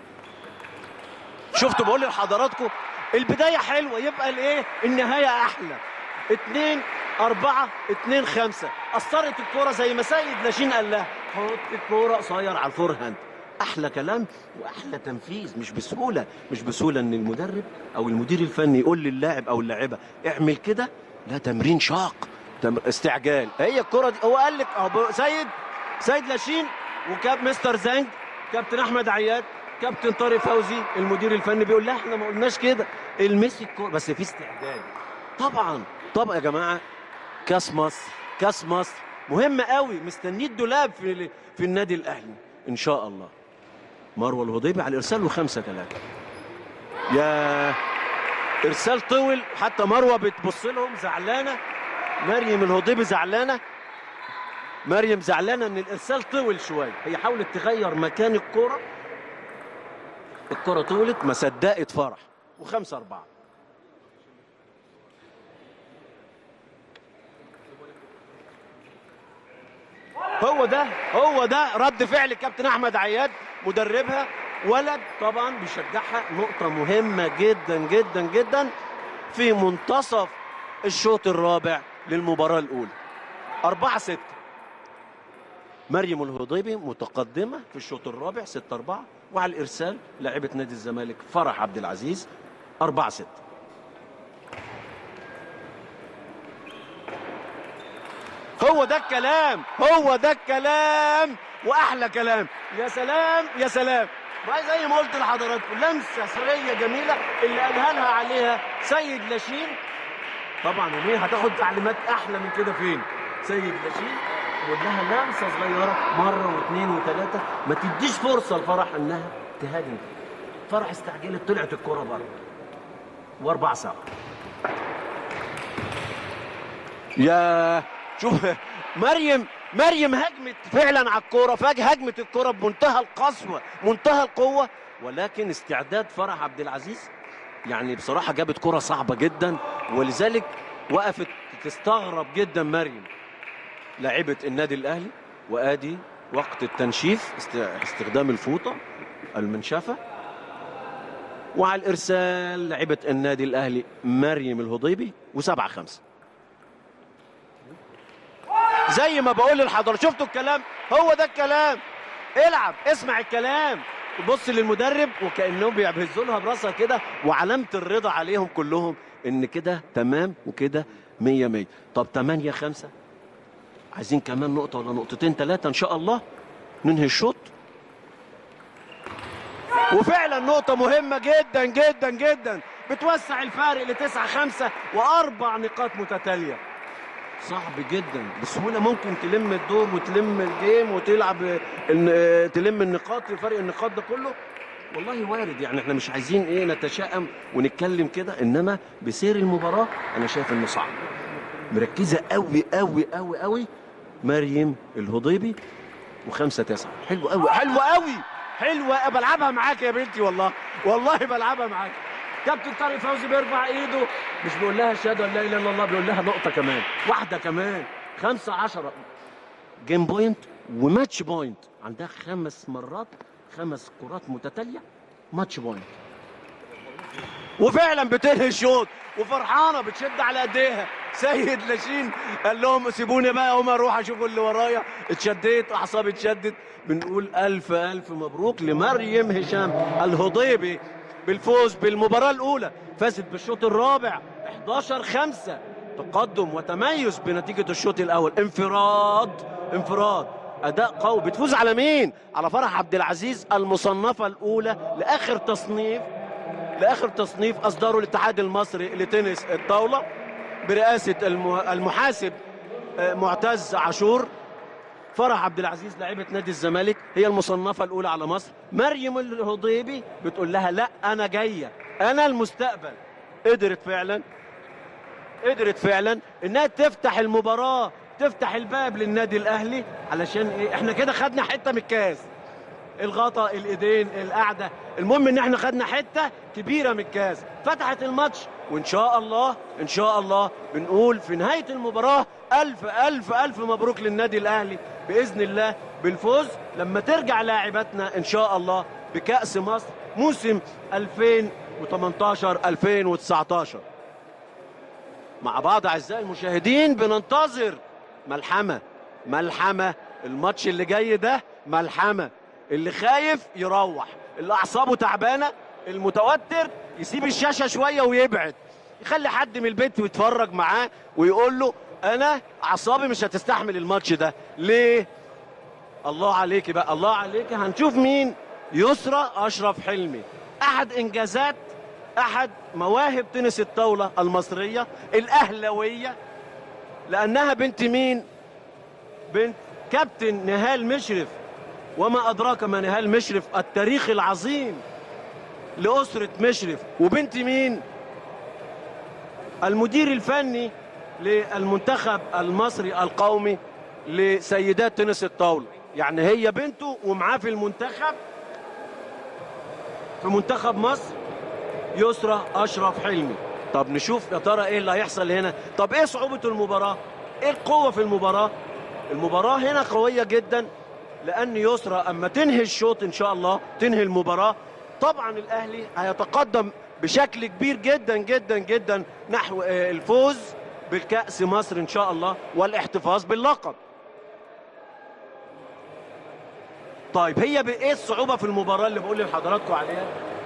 شفتوا؟ بقول لحضراتكم البدايه حلوه، يبقى الايه النهايه احلى. اتنين أربعة، اتنين خمسة. أثرت الكورة زي ما سيد لاشين قال لها، حط الكورة قصير على الفور هاند. أحلى كلام وأحلى تنفيذ. مش بسهولة، مش بسهولة إن المدرب أو المدير الفني يقول للاعب أو اللاعبة اعمل كده. لا، تمرين شاق، تمر... استعجال. هي الكورة دي هو قال لك أهو، سيد سيد لاشين وكاب مستر زانج، كابتن أحمد عياد، كابتن طارق فوزي المدير الفني بيقول لها احنا ما قلناش كده، المسي الكورة، بس في استعجال. طبعا طبعا يا جماعة، كاس مصر، كاس مصر مهم قوي، مستنيه الدولاب في في النادي الاهلي ان شاء الله. مروه الهضيبي على الارسال وخمسة ثلاثة. يا ارسال طول، حتى مروه بتبص لهم زعلانه، مريم الهضيبي زعلانه، مريم زعلانه ان الارسال طول شويه. هي حاولت تغير مكان الكره، الكره طولت، ما صدقت فرح. وخمسة أربعة. هو ده هو ده رد فعل كابتن احمد عياد مدربها، ولد طبعا بيشجعها. نقطه مهمه جدا جدا جدا في منتصف الشوط الرابع للمباراه الاولى. أربعة ستة. مريم الهضيبي متقدمه في الشوط الرابع ستة أربعة، وعلى الارسال لاعبه نادي الزمالك فرح عبد العزيز أربعة ستة. هو ده الكلام، هو ده الكلام واحلى كلام. يا سلام يا سلام. زي ما قلت لحضراتكم، لمسه سريه جميله اللي قالها لها عليها سيد لاشين. طبعا ومين هتاخد تعليمات احلى من كده فين؟ سيد لاشين بقول لها لمسه صغيره مره واثنين وثلاثه، ما تديش فرصه لفرح انها تهاجم. فرح استعجلت، طلعت الكره بره، واربعه سبعه. يا شوف مريم مريم هجمت فعلا على الكوره، فجاه هجمت الكوره بمنتهى القسوه منتهى القوه، ولكن استعداد فرح عبد العزيز يعني بصراحه جابت كوره صعبه جدا، ولذلك وقفت تستغرب جدا مريم لاعبه النادي الاهلي. وادي وقت التنشيف، استخدام الفوطه المنشفه. وعلى الارسال لاعبه النادي الاهلي مريم الهضيبي، وسبعه خمسه. زي ما بقول للحضرات، شفتوا الكلام؟ هو ده الكلام. العب، اسمع الكلام، بص للمدرب وكانهم بيبهزوا لها براسها كده، وعلامه الرضا عليهم كلهم ان كده تمام وكده مية مية. طب تمانية خمسة، عايزين كمان نقطه ولا نقطتين ثلاثه ان شاء الله ننهي الشوط. وفعلا نقطه مهمه جدا جدا جدا بتوسع الفارق لتسعة خمسة واربع نقاط متتاليه. صعب جدا، بسهوله ممكن تلم الدور وتلم الجيم وتلعب تلم النقاط، فرق النقاط ده كله والله وارد. يعني احنا مش عايزين ايه نتشائم ونتكلم كده، انما بسير المباراه انا شايف انه صعب. مركزه قوي قوي قوي قوي مريم الهضيبي، وخمسة تسعة. حلو قوي حلو قوي حلوه، بلعبها معاك يا بنتي والله والله بلعبها معاك. كابتن طارق فوزي بيرفع ايده، مش بيقول لها اشهد ان لا اله الا الله، بيقول لها نقطه كمان، واحده كمان، خمسة عشرة. جيم بوينت وماتش بوينت، عندها خمس مرات خمس كرات متتاليه ماتش بوينت. وفعلا بتنهي الشوط وفرحانه بتشد على ايديها. سيد لاشين قال لهم سيبوني بقى اقوم اروح اشوف اللي ورايا. اتشديت، اعصابي اتشدت. بنقول الف الف مبروك لمريم هشام الهضيبي بالفوز بالمباراه الاولى. فازت بالشوط الرابع احداشر خمسة، تقدم وتميز بنتيجه الشوط الاول. انفراد انفراد اداء قوي. بتفوز على مين؟ على فرح عبد العزيز المصنفه الاولى لاخر تصنيف لاخر تصنيف اصدره الاتحاد المصري لتنس الطاوله برئاسه المحاسب معتز عاشور. فرح عبد العزيز لاعبه نادي الزمالك هي المصنفه الاولى على مصر. مريم الهضيبي بتقول لها لا انا جايه، انا المستقبل. قدرت فعلا قدرت فعلا انها تفتح المباراه، تفتح الباب للنادي الاهلي. علشان ايه؟ احنا كده خدنا حته من الكاس، الغطا، الايدين، القعده، المهم ان احنا خدنا حته كبيره من الكاس. فتحت الماتش، وان شاء الله ان شاء الله بنقول في نهايه المباراه الف الف الف مبروك للنادي الاهلي باذن الله بالفوز، لما ترجع لاعباتنا ان شاء الله بكاس مصر موسم ألفين وتمنتاشر ألفين وتسعتاشر. مع بعض اعزائي المشاهدين بننتظر ملحمه ملحمه. الماتش اللي جاي ده ملحمه. اللي خايف يروح، اللي اعصابه تعبانه، المتوتر يسيب الشاشه شويه ويبعد، يخلي حد من البيت يتفرج معاه ويقول له انا اعصابي مش هتستحمل الماتش ده. ليه؟ الله عليكي بقى، الله عليكي. هنشوف مين؟ يسرى اشرف حلمي، احد انجازات احد مواهب تنس الطاوله المصريه الاهلاويه، لانها بنت مين؟ بنت كابتن نهال مشرف، وما أدراك ما نهال مشرف، التاريخ العظيم لأسرة مشرف. وبنت مين؟ المدير الفني للمنتخب المصري القومي لسيدات تنس الطاولة. يعني هي بنته ومعاه في المنتخب، في منتخب مصر، يسرى أشرف حلمي. طب نشوف يا ترى ايه اللي هيحصل هنا. طب ايه صعوبة المباراة؟ ايه القوة في المباراة؟ المباراة هنا قوية جدا، لأن يسرى أما تنهي الشوط إن شاء الله، تنهي المباراة، طبعا الأهلي هيتقدم بشكل كبير جدا جدا جدا نحو الفوز بالكأس مصر إن شاء الله والاحتفاظ باللقب. طيب هي بإيه الصعوبة في المباراة اللي بقول لحضراتكم عليها؟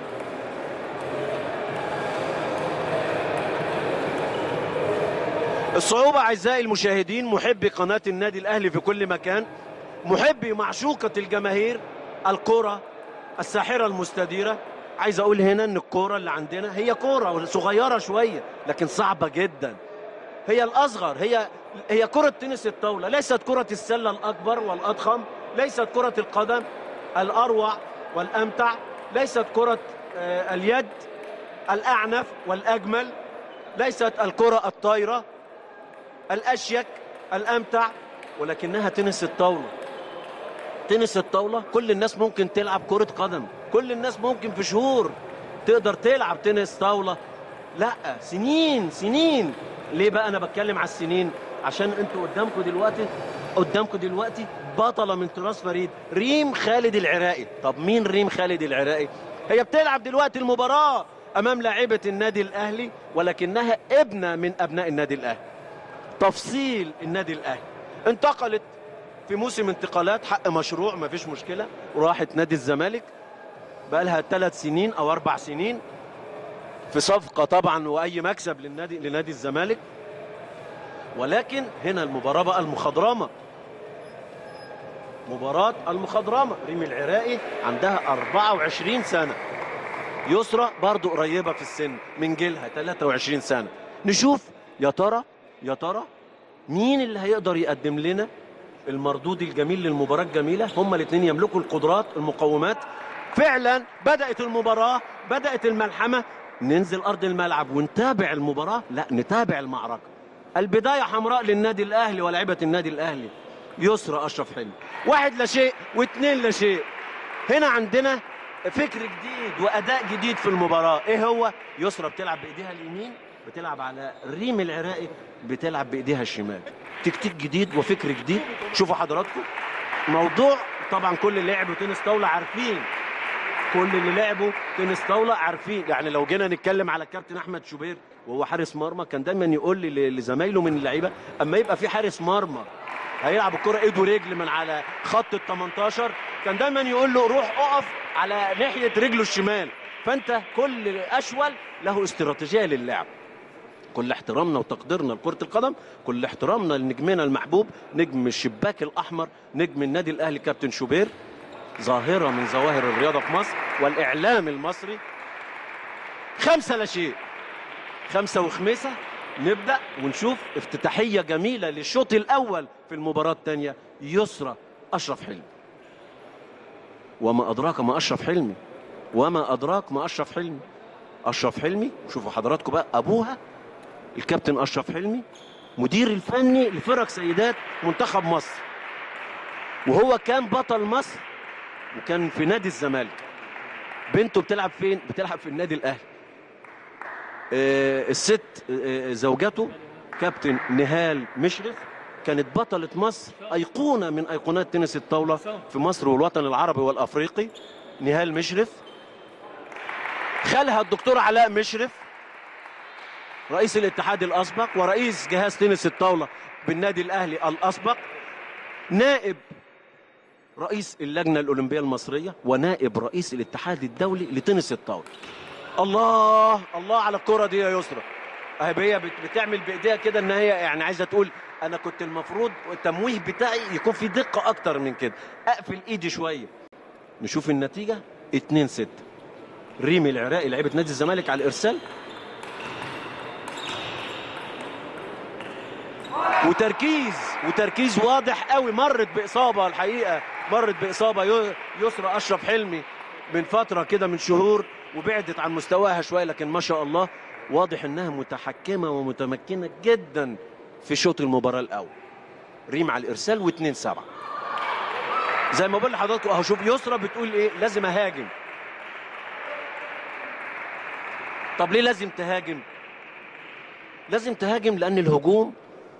الصعوبة أعزائي المشاهدين، محبي قناة النادي الأهلي في كل مكان، محبي معشوقة الجماهير، الكرة الساحرة المستديرة. عايز أقول هنا إن الكرة اللي عندنا هي كرة صغيرة شوية لكن صعبة جدا، هي الأصغر، هي هي كرة تنس الطاولة، ليست كرة السلة الأكبر والأضخم، ليست كرة القدم الأروع والأمتع، ليست كرة آه، اليد الأعنف والأجمل، ليست الكرة الطايرة الأشيك الأمتع، ولكنها تنس الطاولة. تنس الطاولة كل الناس ممكن تلعب كرة قدم، كل الناس ممكن في شهور تقدر تلعب تنس طاولة. لا، سنين سنين. ليه بقى أنا بتكلم على السنين؟ عشان أنتوا قدامكم دلوقتي قدامكم دلوقتي بطلة من تراث فريد، ريم خالد العراقي. طب مين ريم خالد العراقي؟ هي بتلعب دلوقتي المباراة أمام لاعبة النادي الأهلي، ولكنها ابنة من أبناء النادي الأهلي، تفصيل النادي الأهلي. انتقلت في موسم انتقالات، حق مشروع ما فيش مشكلة، وراحت نادي الزمالك بقى لها ثلاث سنين أو أربع سنين في صفقة طبعا، وأي مكسب للنادي لنادي الزمالك. ولكن هنا المباراة بقى المخضرمة، مباراة المخضرمة. ريم العراقي عندها أربعة وعشرين سنة، يسرى برضو قريبة في السن من جيلها ثلاثة وعشرين سنة. نشوف يا ترى يا ترى مين اللي هيقدر يقدم لنا المردود الجميل للمباراة الجميلة. هما الاثنين يملكوا القدرات المقومات. فعلا بدأت المباراة، بدأت الملحمة. ننزل أرض الملعب ونتابع المباراة، لا نتابع المعركة. البداية حمراء للنادي الأهلي ولاعيبة النادي الأهلي. يسرى أشرف حلمي، واحد لا شيء واثنين لا شيء. هنا عندنا فكر جديد وأداء جديد في المباراة. إيه هو؟ يسرى بتلعب بإيديها اليمين، بتلعب على ريم العراقي بتلعب بإيديها الشمال. تكتيك جديد وفكر جديد. شوفوا حضراتكم موضوع، طبعا كل اللي لعبوا تنس طاولة عارفين، كل اللي لعبوا تنس طاولة عارفين. يعني لو جينا نتكلم على الكابتن أحمد شوبير وهو حارس مرمى، كان دايما يقول لي لزمايله من اللعيبة أما يبقى في حارس مرمى هيلعب الكرة ايد ورجل من على خط ال تمنتاشر، كان دايما يقول له روح اقف على ناحية رجله الشمال. فانت كل اشول له استراتيجية للعب. كل احترامنا وتقديرنا لكرة القدم، كل احترامنا لنجمنا المحبوب، نجم الشباك الأحمر، نجم النادي الأهلي كابتن شوبير، ظاهرة من ظواهر الرياضة في مصر والإعلام المصري. خمسة لا شيء، خمسة وخميسة. نبدأ ونشوف افتتاحية جميلة للشوط الأول في المباراة الثانية. يسرى أشرف حلمي. وما أدراك ما أشرف حلمي، وما أدراك ما أشرف حلمي. أشرف حلمي، شوفوا حضراتكم بقى، أبوها الكابتن أشرف حلمي مدير الفني لفرق سيدات منتخب مصر، وهو كان بطل مصر وكان في نادي الزمالك. بنته بتلعب فين؟ بتلعب في النادي الأهلي. آه الست آه زوجته كابتن نهال مشرف كانت بطلة مصر، أيقونة من أيقونات تنس الطاولة في مصر والوطن العربي والأفريقي. نهال مشرف. خالها الدكتور علاء مشرف رئيس الاتحاد الأسبق ورئيس جهاز تنس الطاولة بالنادي الأهلي الأسبق، نائب رئيس اللجنة الأولمبية المصرية، ونائب رئيس الاتحاد الدولي لتنس الطاولة. الله الله على الكرة دي يا يسرى. هي بتعمل بإيديها كده ان هي يعني عايزة تقول انا كنت المفروض التمويه بتاعي يكون في دقة اكتر من كده، اقفل ايدي شوية. نشوف النتيجة اتنين ستة. ريم العراقي لعيبة نادي الزمالك على الارسال، وتركيز وتركيز واضح قوي. مرت بإصابة الحقيقة، مرت بإصابة يسرى أشرف حلمي من فترة كده من شهور، وبعدت عن مستواها شوية، لكن ما شاء الله واضح انها متحكمة ومتمكنة جدا في شوط المباراة الأول. ريم على الإرسال واتنين سبعة. زي ما بقول لحضراتكم اهو، شوف يسرى بتقول ايه؟ لازم اهاجم. طب ليه لازم تهاجم؟ لازم تهاجم لأن الهجوم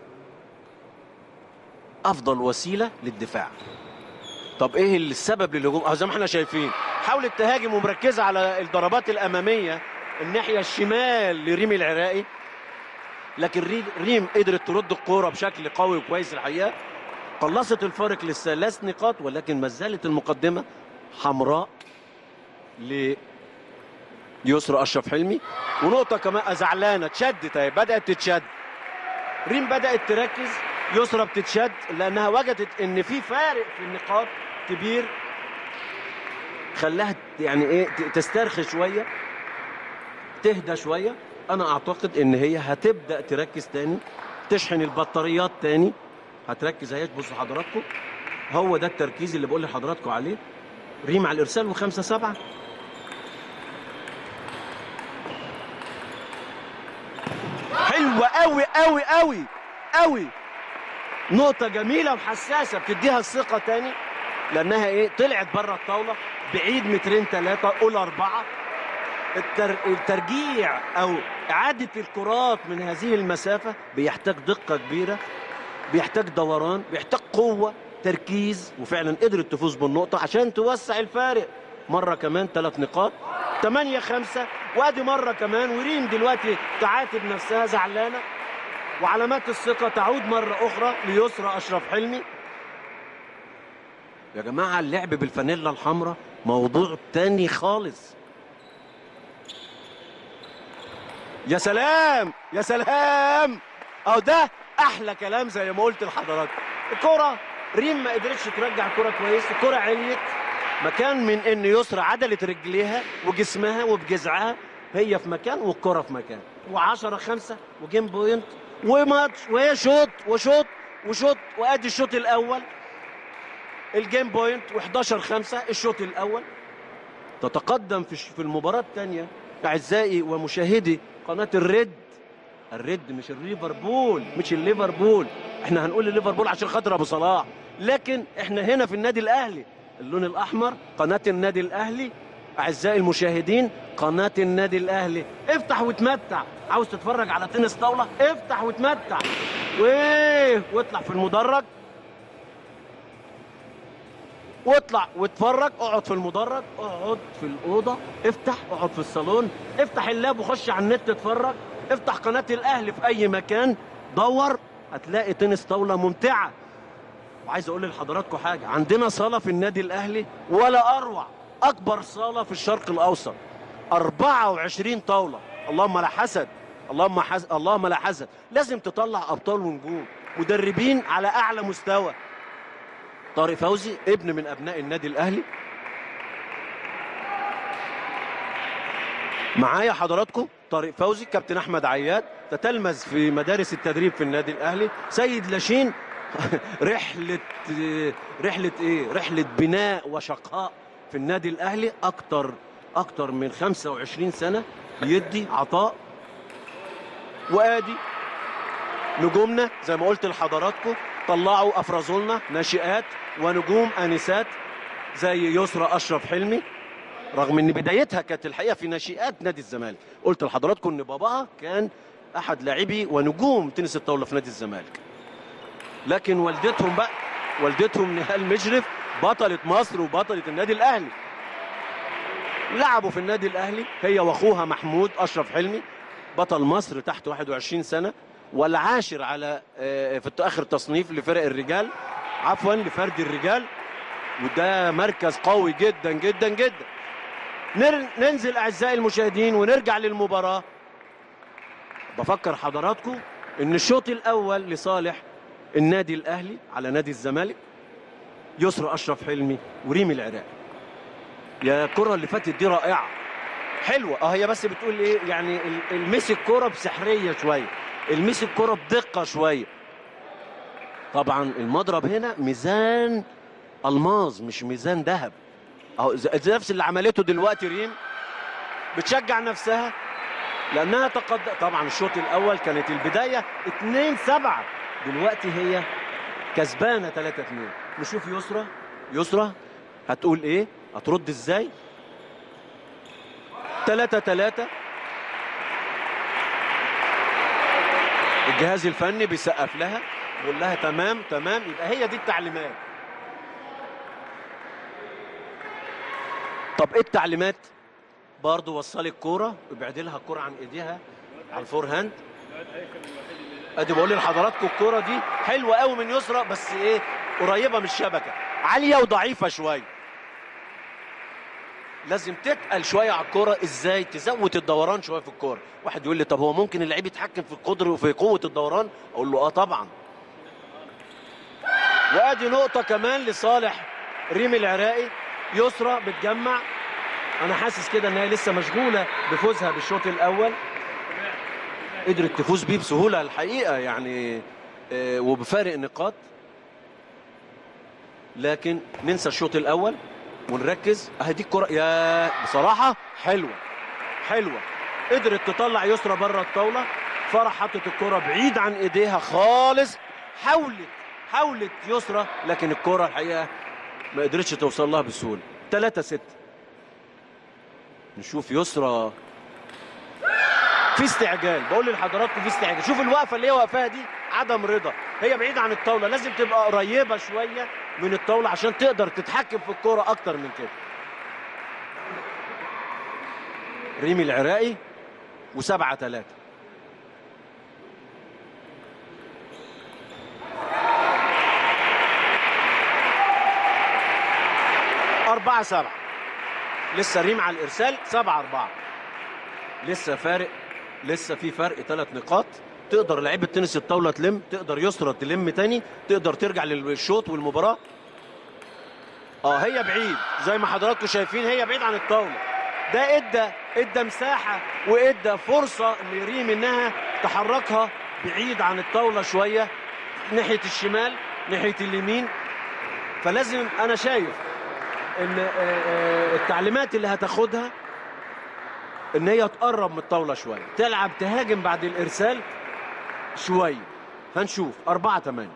أفضل وسيلة للدفاع. طب إيه السبب للهجوم؟ أهو زي ما احنا شايفين حاولت تهاجم ومركزة على الضربات الأمامية الناحية الشمال لريم العراقي، لكن ريم قدرت ترد الكورة بشكل قوي وكويس الحقيقة. قلصت الفارق للثلاث نقاط، ولكن ما زالت المقدمة حمراء ليسرى أشرف حلمي. ونقطة كمان زعلانة، اتشدت اهي، بدأت تتشد. ريم بدأت تركز، يسرى بتتشد لأنها وجدت إن في فارق في النقاط كبير، خلاها يعني إيه تسترخي شوية، تهدى شوية. أنا أعتقد إن هي هتبدأ تركز تاني تشحن البطاريات تاني. هتركز اهي، بصوا حضراتكم، هو ده التركيز اللي بقول لحضراتكم عليه. ريم على الارسال وخمسة سبعة. حلوة قوي قوي قوي قوي، نقطة جميلة وحساسة بتديها الثقة تاني، لأنها إيه؟ طلعت بره الطاولة بعيد مترين ثلاثة، قول أربعة. التر... الترجيع أو إعادة الكرات من هذه المسافة بيحتاج دقة كبيرة، بيحتاج دوران، بيحتاج قوة، تركيز، وفعلا قدرت تفوز بالنقطة عشان توسع الفارق. مرة كمان ثلاث نقاط، ثمانية خمسة، وادي مرة كمان، وريم دلوقتي تعاتب نفسها زعلانة، وعلامات الثقة تعود مرة أخرى ليسرى أشرف حلمي. يا جماعة اللعب بالفانيلا الحمراء موضوع تاني خالص. يا سلام يا سلام، أو ده أحلى كلام زي ما قلت لحضراتكم. الكرة ريم ما قدرتش ترجع الكرة كويس، الكرة عليت مكان من إن يسرى عدلت رجليها وجسمها وبجذعها، هي في مكان والكرة في مكان، وعشرة خمسة وجيم بوينت وماتش وشوط وشوط وشوط. وادي الشوط الاول الجيم بوينت، وحداشر خمسة الشوط الاول. تتقدم في في المباراه الثانيه اعزائي ومشاهدي قناه الريد. الريد مش الليفربول، مش الليفربول، احنا هنقول الليفربول عشان خاطر ابو صلاح، لكن احنا هنا في النادي الاهلي، اللون الاحمر قناه النادي الاهلي. اعزائي المشاهدين قناه النادي الاهلي، افتح وتمتع. عاوز تتفرج على تنس طاوله؟ افتح وتمتع وايه، واطلع في المدرج، واطلع واتفرج، اقعد في المدرج، اقعد في الاوضه، افتح، اقعد في الصالون، افتح اللاب وخش على النت اتفرج، افتح قناه الاهلي في اي مكان، دور هتلاقي تنس طاوله ممتعه. وعايز اقول لحضراتكم حاجه، عندنا صاله في النادي الاهلي ولا اروع، اكبر صاله في الشرق الاوسط، أربعة وعشرين طاوله. اللهم لا حسد، اللهم حسد، اللهم لا حسد. لازم تطلع ابطال ونجوم، مدربين على اعلى مستوى. طارق فوزي ابن من ابناء النادي الاهلي معايا حضراتكم. طارق فوزي كابتن احمد عياد تتلمذ في مدارس التدريب في النادي الاهلي. سيد لاشين رحله رحله ايه رحله بناء وشقاء في النادي الاهلي، اكتر اكتر من خمسة وعشرين سنه يدي عطاء. وادي نجومنا زي ما قلت لحضراتكم، طلعوا افرزوا لنا ناشئات ونجوم انسات زي يسرى اشرف حلمي، رغم ان بدايتها كانت الحقيقه في ناشئات نادي الزمالك. قلت لحضراتكم ان باباها كان احد لاعبي ونجوم تنس الطاوله في نادي الزمالك، لكن والدتهم بقى، والدتهم نهال مشرف بطله مصر وبطله النادي الاهلي، لعبوا في النادي الاهلي هي واخوها محمود اشرف حلمي بطل مصر تحت واحد وعشرين سنه، والعاشر على في اخر تصنيف لفرق الرجال، عفوا لفرد الرجال، وده مركز قوي جدا جدا جدا. ننزل اعزائي المشاهدين ونرجع للمباراه. بفكر حضراتكم ان الشوط الاول لصالح النادي الاهلي على نادي الزمالك، يسرى اشرف حلمي وريم العراقي. يا الكره اللي فاتت دي رائعه حلوه، اه هي بس بتقول ايه يعني، المسك الكره بسحريه شويه، المسك الكره بدقه شويه. طبعا المضرب هنا ميزان الماظ مش ميزان ذهب، اهو نفس اللي عملته دلوقتي ريم، بتشجع نفسها لانها تقدم. طبعا الشوط الاول كانت البدايه اتنين سبعة، دلوقتي هي كسبانه تلاتة اتنين. نشوف يسرى، يسرى هتقول ايه، هترد ازاي. تلاتة تلاتة، الجهاز الفني بيسقف لها بيقول لها تمام تمام، يبقى هي دي التعليمات. طب ايه التعليمات؟ برضه وصلي الكوره، ابعدي لها الكوره عن ايديها على الفور هاند. ادي بقول لحضراتكم الكوره دي حلوه قوي من يسرى، بس ايه قريبه من الشبكه، عاليه وضعيفه شويه، لازم تتقل شويه على الكوره. ازاي تزود الدوران شويه في الكوره؟ واحد يقول لي طب هو ممكن اللعيب يتحكم في القدر وفي قوه الدوران؟ اقول له اه طبعا. وادي نقطه كمان لصالح ريم العراقي. يسرى بتجمع، انا حاسس كده ان هي لسه مشغوله بفوزها بالشوط الاول. قدرت تفوز بيه بسهوله الحقيقه يعني آه، وبفارق نقاط. لكن ننسى الشوط الاول ونركز. اهي دي الكره، يا بصراحه حلوه حلوه، قدرت تطلع يسرى بره الطاوله. فرح حطت الكره بعيد عن ايديها خالص، حاولت حاولت يسرى لكن الكره الحقيقه ما قدرتش توصل لها بسهوله. ثلاثة ستة. نشوف يسرى في استعجال، بقول لحضراتكم في استعجال. شوف الوقفه اللي هي واقفاها دي، عدم رضا. هي بعيده عن الطاوله، لازم تبقى قريبه شويه من الطاوله عشان تقدر تتحكم في الكوره اكتر من كده. ريمي العراقي وسبعة ثلاثة. أربعة سبعة. لسه ريم على الإرسال. سبعة أربعة. لسه فارق، لسه في فرق ثلاث نقاط. تقدر لعيبة تنس الطاولة تلم، تقدر يسرى تلم تاني، تقدر ترجع للشوط والمباراة. اه هي بعيد زي ما حضراتكم شايفين، هي بعيد عن الطاولة. ده ادى ادى مساحة وادى فرصة لريم انها تحركها بعيد عن الطاولة شوية ناحية الشمال ناحية اليمين. فلازم انا شايف ان التعليمات اللي هتاخدها ان هي تقرب من الطاولة شوية، تلعب تهاجم بعد الارسال شوية. هنشوف. أربعة ثمانية.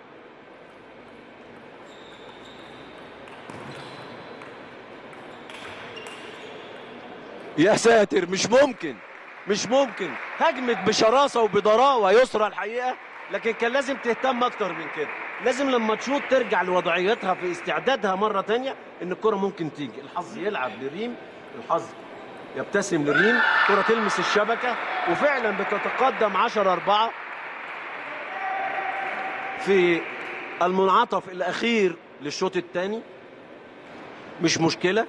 يا ساتر، مش ممكن مش ممكن. هجمت بشراسة وبضراوة يسرى الحقيقة، لكن كان لازم تهتم اكتر من كده. لازم لما تشوط ترجع لوضعيتها في استعدادها مرة تانية ان الكرة ممكن تيجي. الحظ يلعب لريم، الحظ يبتسم لريم، كرة تلمس الشبكة وفعلا بتتقدم عشرة أربعة في المنعطف الأخير للشوط الثاني. مش مشكلة،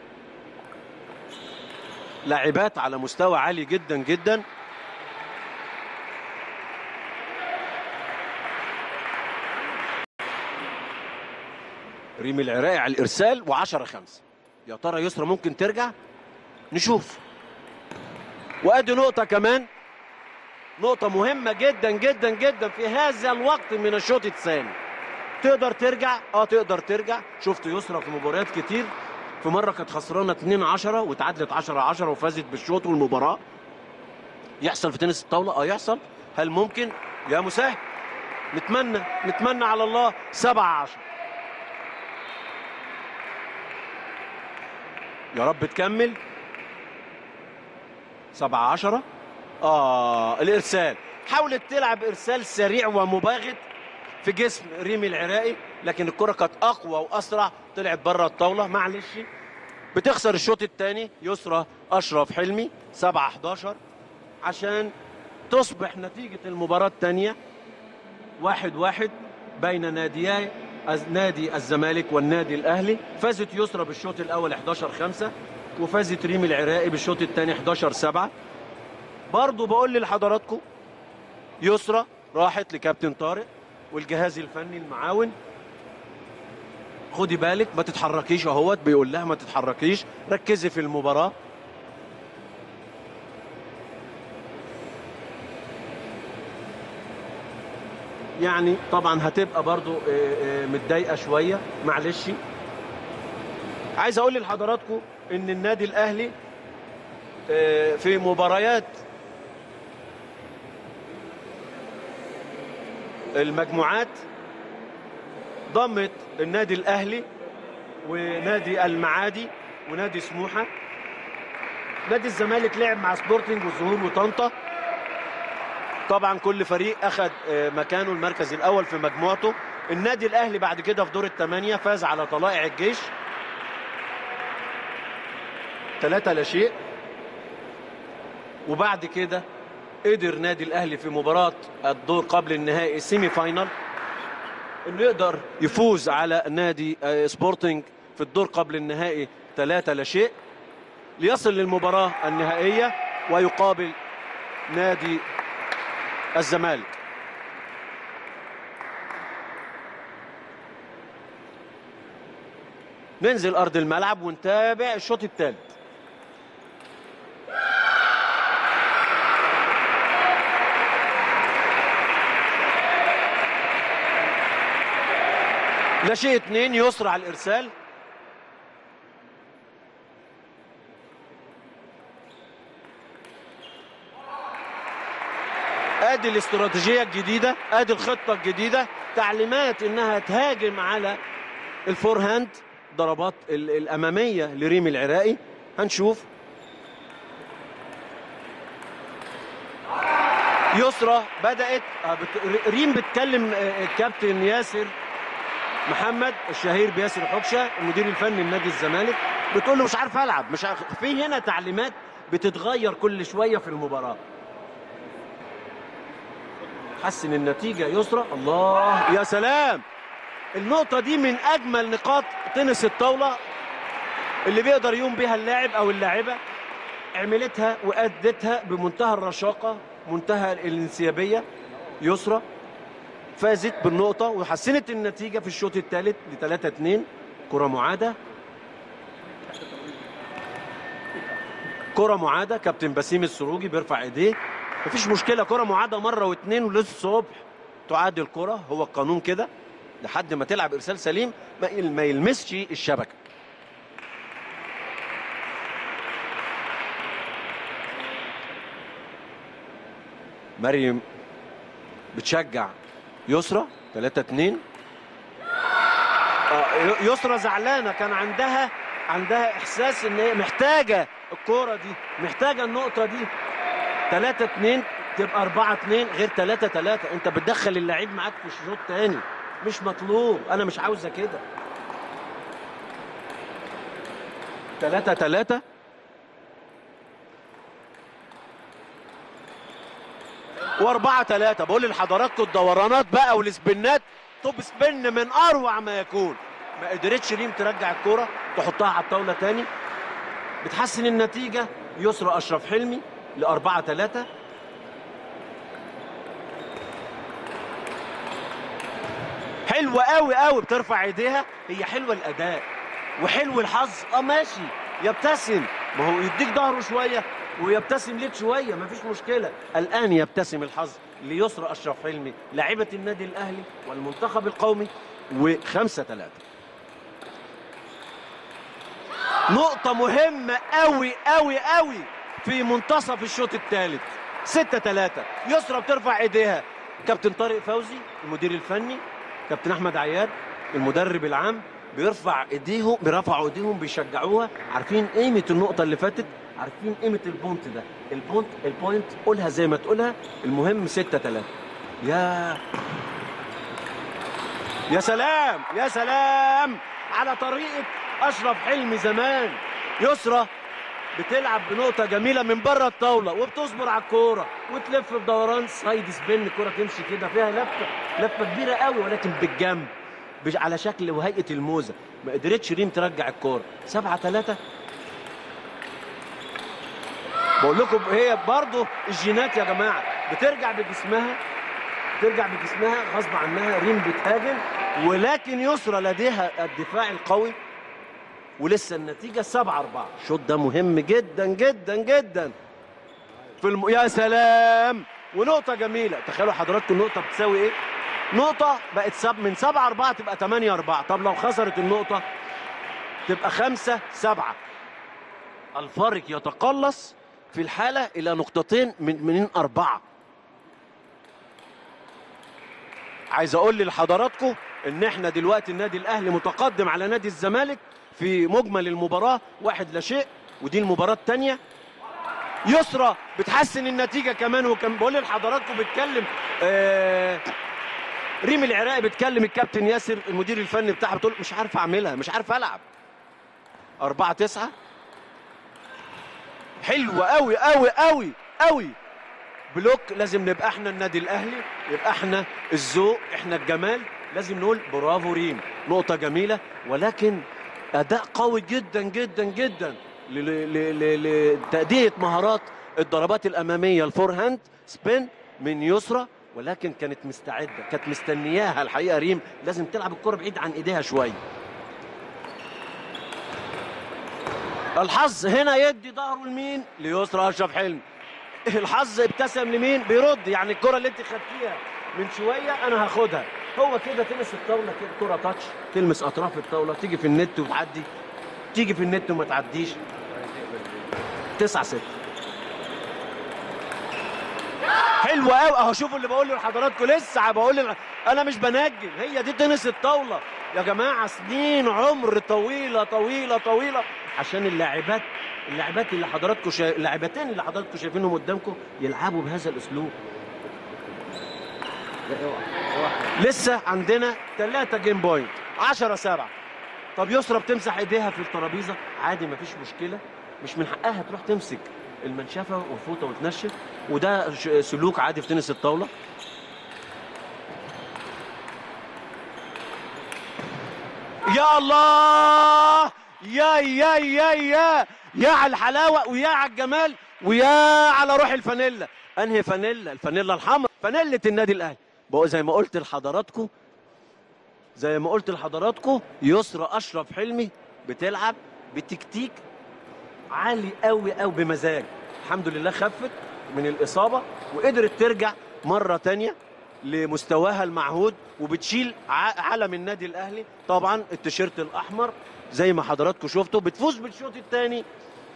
لاعبات على مستوى عالي جدا جدا. ريم العراقي على الإرسال وعشرة خمسة. يا ترى يسرى ممكن ترجع؟ نشوف. وادي نقطة كمان، نقطة مهمة جدا جدا جدا في هذا الوقت من الشوط الثاني. تقدر ترجع؟ اه تقدر ترجع. شفت يسرى في مباريات كتير، في مرة كانت خسرانة اتنين عشرة وتعادلت عشرة عشرة وفازت بالشوط والمباراة. يحصل في تنس الطاولة؟ اه يحصل. هل ممكن؟ يا مسهل. نتمنى نتمنى على الله. سبعة عشرة. يا رب تكمل. سبعة عشرة. اه الارسال، حاولت تلعب ارسال سريع ومباغت في جسم ريمي العراقي، لكن الكرة كانت اقوى واسرع، طلعت بره الطاولة. معلش. بتخسر الشوط الثاني يسرى اشرف حلمي سبعة حداشر، عشان تصبح نتيجة المباراة الثانية واحد واحد بين ناديي نادي الزمالك والنادي الاهلي. فازت يسرى بالشوط الاول حداشر خمسة، وفازت ريمي العراقي بالشوط الثاني حداشر سبعة. برضو بقول لحضراتكم يسرى راحت لكابتن طارق والجهاز الفني المعاون، خدي بالك ما تتحركيش اهوت، بيقول لها ما تتحركيش، ركزي في المباراة. يعني طبعا هتبقى برضو متضايقة شوية، معلش. عايز اقول لحضراتكم ان النادي الاهلي في مباريات المجموعات ضمت النادي الاهلي ونادي المعادي ونادي سموحه. نادي الزمالك لعب مع سبورتنج والزهور وطنطا. طبعا كل فريق اخذ مكانه المركز الاول في مجموعته. النادي الاهلي بعد كده في دور الثمانيه فاز على طلائع الجيش ثلاثة لا شيء. وبعد كده قدر نادي الاهلي في مباراة الدور قبل النهائي سيمي فاينال انه يقدر يفوز على نادي سبورتنج في الدور قبل النهائي ثلاثة لا شيء، ليصل للمباراة النهائية ويقابل نادي الزمالك. ننزل ارض الملعب ونتابع الشوط الثالث. لا شيء اتنين، يسرى على الارسال. ادي الاستراتيجيه الجديده، ادي الخطه الجديده، تعليمات انها تهاجم على الفور هاند، ضربات الاماميه لريم العراقي. هنشوف يسرى بدات ريم بتكلم الكابتن ياسر محمد الشهير بياسر حكشه المدير الفني لنادي الزمالك، بتقول له مش عارف العب، مش عارف. في هنا تعليمات بتتغير كل شويه في المباراه. حسن النتيجه يسرى. الله يا سلام، النقطه دي من اجمل نقاط تنس الطاوله اللي بيقدر يقوم بها اللاعب او اللاعبه. عملتها وادتها بمنتهى الرشاقه، منتهى الانسيابيه. يسرى فازت بالنقطه وحسنت النتيجه في الشوط الثالث ل ثلاثة اتنين. كره معاده، كره معاده، كابتن بسيم السروجي بيرفع ايديه، مفيش مشكله. كره معاده مره واثنين وللصبح تعاد الكره، هو القانون كده لحد ما تلعب ارسال سليم ما يلمسش الشبكه. مريم بتشجع يسرى. ثلاثة اتنين. يسرى زعلانه، كان عندها عندها احساس ان هي محتاجه الكوره دي، محتاجه النقطه دي. ثلاثة اتنين تبقى أربعة اتنين غير ثلاثة ثلاثة. انت بتدخل اللعيب معاك في الشوط تاني، مش مطلوب، انا مش عاوزه كده. ثلاثة ثلاثة. واربعة ثلاثة. بقول لحضراتكم الدورانات بقى والسبنات، توب سبن من اروع ما يكون. ما قدرتش ريم ترجع الكوره تحطها على الطاوله تاني. بتحسن النتيجه يسرى اشرف حلمي لأربعة ثلاثة. حلوه قوي قوي، بترفع ايديها. هي حلوه الاداء وحلو الحظ. اه ماشي، يبتسم، ما هو يديك ظهره شويه ويبتسم ليك شويه، مفيش مشكله. الان يبتسم الحظ ليسرى اشرف حلمي لاعبه النادي الاهلي والمنتخب القومي. وخمسة ثلاثة. نقطه مهمه قوي قوي قوي في منتصف الشوط الثالث. ستة ثلاثة. يسرى بترفع ايديها. كابتن طارق فوزي المدير الفني، كابتن احمد عياد المدرب العام بيرفع ايديهم، بيرفعوا ايديهم بيشجعوها. عارفين قيمه النقطه اللي فاتت، عارفين قيمه البونت ده. البونت البوينت قولها زي ما تقولها، المهم ستة ثلاثة. يا يا سلام يا سلام على طريقه اشرف حلمي زمان. يسرى بتلعب بنقطه جميله من بره الطاوله وبتصبر على الكوره وتلف بدوران سايد سبين. الكوره تمشي كده فيها لفه لفه كبيره قوي ولكن بالجنب على شكل وهيئه الموزه. ما قدرتش ريم ترجع الكوره. سبعة ثلاثة. بقول لكم هي برضه الجينات يا جماعه، بترجع بجسمها، بترجع بجسمها غصب عنها. ريم بتهاجم ولكن يسرى لديها الدفاع القوي. ولسه النتيجه سبعة أربعة. الشوط ده مهم جدا جدا جدا في الم... يا سلام، ونقطه جميله. تخيلوا حضراتكم النقطه بتساوي ايه؟ نقطه بقت سب... من سبعة أربعة تبقى ثمانية أربعة. طب لو خسرت النقطه تبقى خمسة سبعة. الفارق يتقلص في الحاله الى نقطتين من من أربعة. عايز اقول لحضراتكم ان احنا دلوقتي النادي الاهلي متقدم على نادي الزمالك في مجمل المباراه واحد لا شيء، ودي المباراه الثانيه. يسرى بتحسن النتيجه كمان. وكان بقول لحضراتكم بيتكلم آه ريم العراقي، بتكلم الكابتن ياسر المدير الفني بتاعها، بتقول مش عارف اعملها، مش عارف العب. أربعة تسعة. حلوه قوي قوي قوي قوي. بلوك. لازم نبقى احنا النادي الاهلي، يبقى احنا الذوق، احنا الجمال. لازم نقول برافو ريم، نقطه جميله ولكن اداء قوي جدا جدا جدا لتأدية مهارات الضربات الاماميه الفور هاند سبين من يسرى. ولكن كانت مستعده، كانت مستنياها الحقيقه. ريم لازم تلعب الكره بعيد عن ايديها شويه. الحظ هنا يدي ظهره لمين؟ ليسرى اشرف حلمي. الحظ ابتسم لمين؟ بيرد. يعني الكره اللي انت خدتيها من شويه انا هاخدها. هو كده تنس الطاوله كده، كره تاتش تلمس اطراف الطاوله، تيجي في النت وتعدي، تيجي في النت وما تعديش. تسعة ستة. حلو قوي اهو. شوفوا اللي بقوله لحضراتكم، لسه بقول انا مش بنجم، هي دي تنس الطاوله يا جماعه. سنين عمر طويله طويله طويله عشان اللاعبات اللاعبات اللي حضراتكم شا... اللاعبتين اللي حضراتكم شايفينهم قدامكم يلعبوا بهذا الاسلوب. لسه عندنا ثلاثة جيم بوينت، عشرة سبعة. طب يسرا بتمسح ايديها في الترابيزه عادي مفيش مشكله، مش من حقها تروح تمسك المنشفه والفوطه وتنشف، وده سلوك عادي في تنس الطاوله. يا الله، يا يا يا يا يا على الحلاوه، ويا على الجمال، ويا على روح الفانيلا. انهي فانيلا؟ الفانيلا الحمراء، فانيله النادي الاهلي. بقى زي ما قلت لحضراتكم زي ما قلت لحضراتكم يسرا اشرف حلمي بتلعب بتكتيك عالي قوي قوي بمزاج. الحمد لله خفت من الاصابه وقدرت ترجع مره ثانيه لمستواها المعهود، وبتشيل علم النادي الاهلي طبعا التيشيرت الاحمر زي ما حضراتكم شفتوا. بتفوز بالشوط الثاني،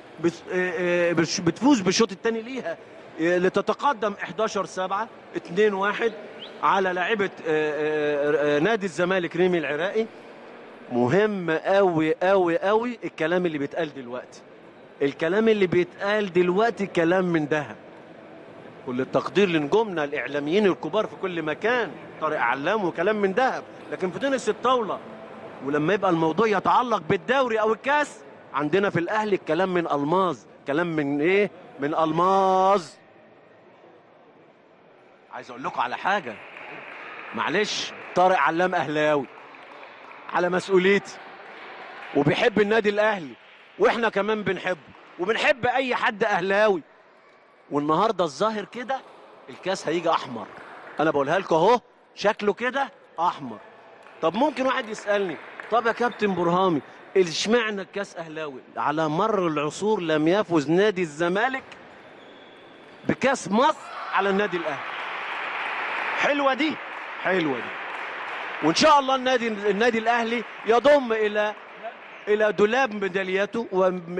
بتفوز بالشوط الثاني ليها لتتقدم احداشر سبعة اتنين واحد على لاعبه نادي الزمالك ريمي العراقي. مهم قوي قوي قوي الكلام اللي بيتقال دلوقتي. الكلام اللي بيتقال دلوقتي كلام من ذهب. كل التقدير لنجومنا الاعلاميين الكبار في كل مكان، طارق علام وكلام من ذهب، لكن في تنس الطاوله ولما يبقى الموضوع يتعلق بالدوري او الكاس عندنا في الاهلي الكلام من الماظ. كلام من ايه؟ من الماظ. عايز اقول لكم على حاجه، معلش، طارق علام اهلاوي على مسؤوليتي وبيحب النادي الاهلي، واحنا كمان بنحبه وبنحب اي حد اهلاوي. والنهارده الظاهر كده الكاس هيجي احمر، انا بقولها لكم اهو، شكله كده احمر. طب ممكن واحد يسالني، طب يا كابتن برهامي اشمعنى الكاس اهلاوي؟ على مر العصور لم يفز نادي الزمالك بكاس مصر على النادي الاهلي. حلوه دي، حلوه دي. وان شاء الله النادي النادي الاهلي يضم الى الى دولاب ميدالياته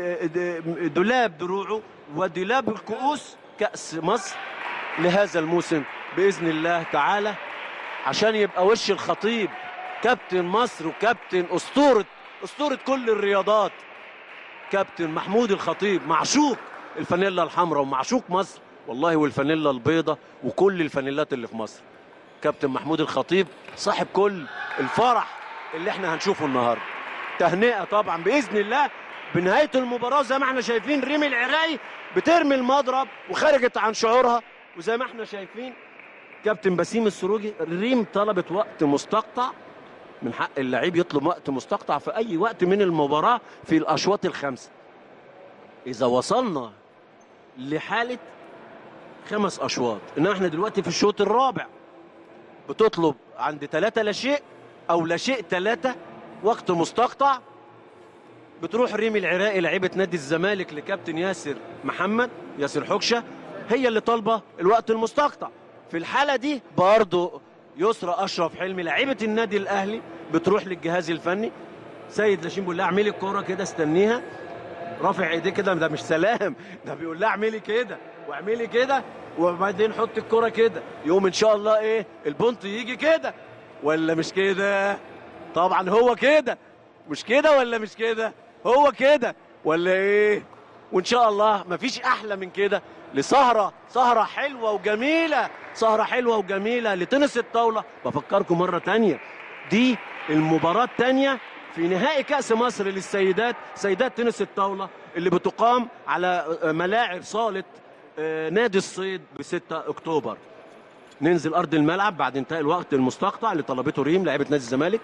ودولاب دروعه ودولاب الكؤوس كاس مصر لهذا الموسم باذن الله تعالى، عشان يبقى وش الخطيب كابتن مصر وكابتن اسطوره اسطوره كل الرياضات كابتن محمود الخطيب، معشوق الفانيلا الحمراء ومعشوق مصر والله، والفانيلا البيضاء وكل الفانيلات اللي في مصر. كابتن محمود الخطيب صاحب كل الفرح اللي احنا هنشوفه النهارده. تهنئه طبعا باذن الله بنهايه المباراه. زي ما احنا شايفين ريمي العراقي بترمي المضرب وخرجت عن شعورها، وزي ما احنا شايفين كابتن بسيم السروجي، ريم طلبت وقت مستقطع، من حق اللعيب يطلب وقت مستقطع في اي وقت من المباراه في الاشواط الخمسه. اذا وصلنا لحاله خمس اشواط، انما احنا دلوقتي في الشوط الرابع، بتطلب عند ثلاثة لا شيء او لا شيء ثلاثة وقت مستقطع. بتروح ريمي العراقي لعيبه نادي الزمالك لكابتن ياسر محمد ياسر حكشه، هي اللي طالبه الوقت المستقطع. في الحاله دي برضه يسرا اشرف حلمي لعيبه النادي الاهلي بتروح للجهاز الفني، سيد لاشين بيقول لها اعملي الكوره كده استنيها، رافع ايديه كده، ده مش سلام، ده بيقول لها اعملي كده واعملي كده وبعدين حط الكوره كده، يوم ان شاء الله ايه البونت يجي كده ولا مش كده؟ طبعا هو كده، مش كده ولا مش كده؟ هو كده ولا ايه؟ وان شاء الله مفيش احلى من كده لسهره سهره حلوه وجميله، سهره حلوه وجميله لتنس الطاوله. بفكركم مره ثانيه دي المباراه الثانيه في نهائي كاس مصر للسيدات، سيدات تنس الطاوله، اللي بتقام على ملاعب صاله نادي الصيد ب ستة اكتوبر. ننزل ارض الملعب بعد انتهاء الوقت المستقطع اللي طلبته ريم لاعيبه نادي الزمالك.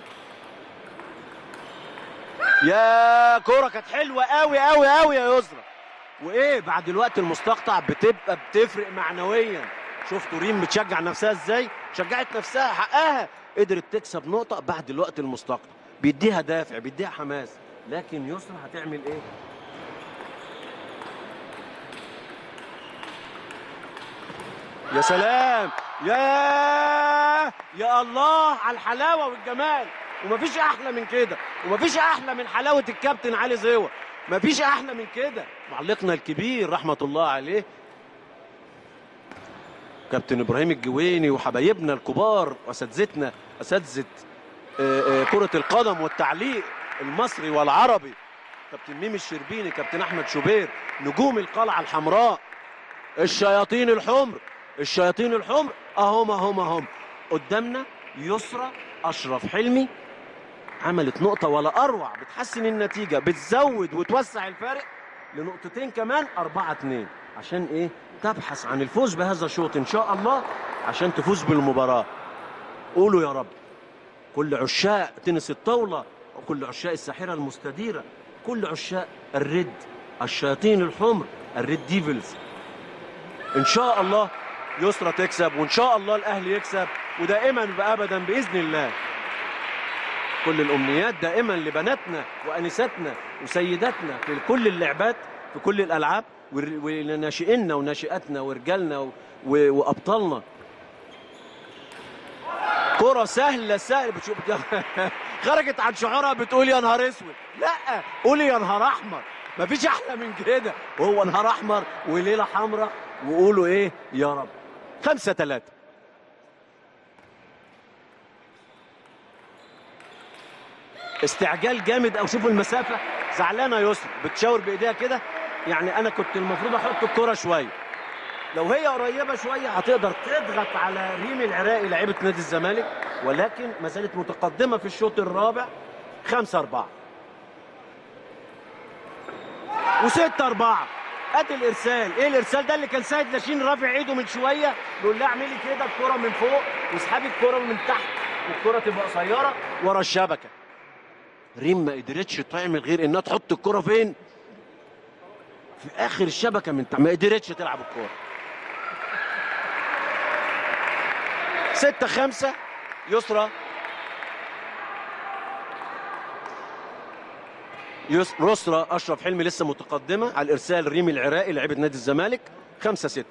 يا كوره كانت حلوه قوي قوي قوي يا يسرا. وايه بعد الوقت المستقطع بتبقى بتفرق معنويا. شفتوا ريم بتشجع نفسها ازاي؟ شجعت نفسها، حقها، قدرت تكسب نقطه بعد الوقت المستقطع، بيديها دافع، بيديها حماس. لكن يسرا هتعمل ايه؟ يا سلام، يا يا الله على الحلاوه والجمال، ومفيش احلى من كده، ومفيش احلى من حلاوه الكابتن علي زيوه، مفيش احلى من كده. معلقنا الكبير رحمه الله عليه كابتن ابراهيم الجويني وحبايبنا الكبار واساتذتنا، اساتذه كره القدم والتعليق المصري والعربي، كابتن ميمي الشربيني، كابتن احمد شوبير، نجوم القلعه الحمراء، الشياطين الحمر، الشياطين الحمر اهم اهم اهم قدامنا. يسرى اشرف حلمي عملت نقطه ولا اروع، بتحسن النتيجه، بتزود وتوسع الفارق لنقطتين كمان، أربعة اتنين، عشان ايه؟ تبحث عن الفوز بهذا الشوط ان شاء الله عشان تفوز بالمباراه. قولوا يا رب. كل عشاق تنس الطاوله وكل عشاق الساحره المستديره، كل عشاق الريد، الشياطين الحمر، الريد ديفلز، ان شاء الله يسرى تكسب، وان شاء الله الاهلي يكسب، ودائما وابدا باذن الله. كل الامنيات دائما لبناتنا وانساتنا وسيداتنا في كل اللعبات، في كل الالعاب، وناشئينا وناشئاتنا ورجالنا وابطالنا. كرة سهلة سهلة، بتشوف خرجت عن شعورها بتقول يا نهار اسود، لا قولي يا نهار احمر، مفيش احلى من كده، وهو نهار احمر وليلة حمراء، وقولوا ايه يا رب. خمسة ثلاثة. استعجال جامد، او شوفوا المسافة، زعلانة يسرى بتشاور بايديها كده، يعني انا كنت المفروض احط الكرة شوية، لو هي قريبه شويه هتقدر تضغط على ريم العراقي لاعيبه نادي الزمالك، ولكن ما زالت متقدمه في الشوط الرابع خمسة أربعة وستة أربعة. ادي الارسال، ايه الارسال ده اللي كان سيد لاشين رافع ايده من شويه بيقول لها اعملي كده الكره من فوق واسحبي الكره من تحت والكره تبقى قصيره ورا الشبكه. ريم ما قدرتش تعمل غير انها تحط الكره فين؟ في اخر الشبكه من تحت، ما قدرتش تلعب الكره. ستة خمسة يسرى. يسرى اشرف حلمي لسه متقدمه على الارسال، ريم العراقي لاعيبه نادي الزمالك. خمسة ستة.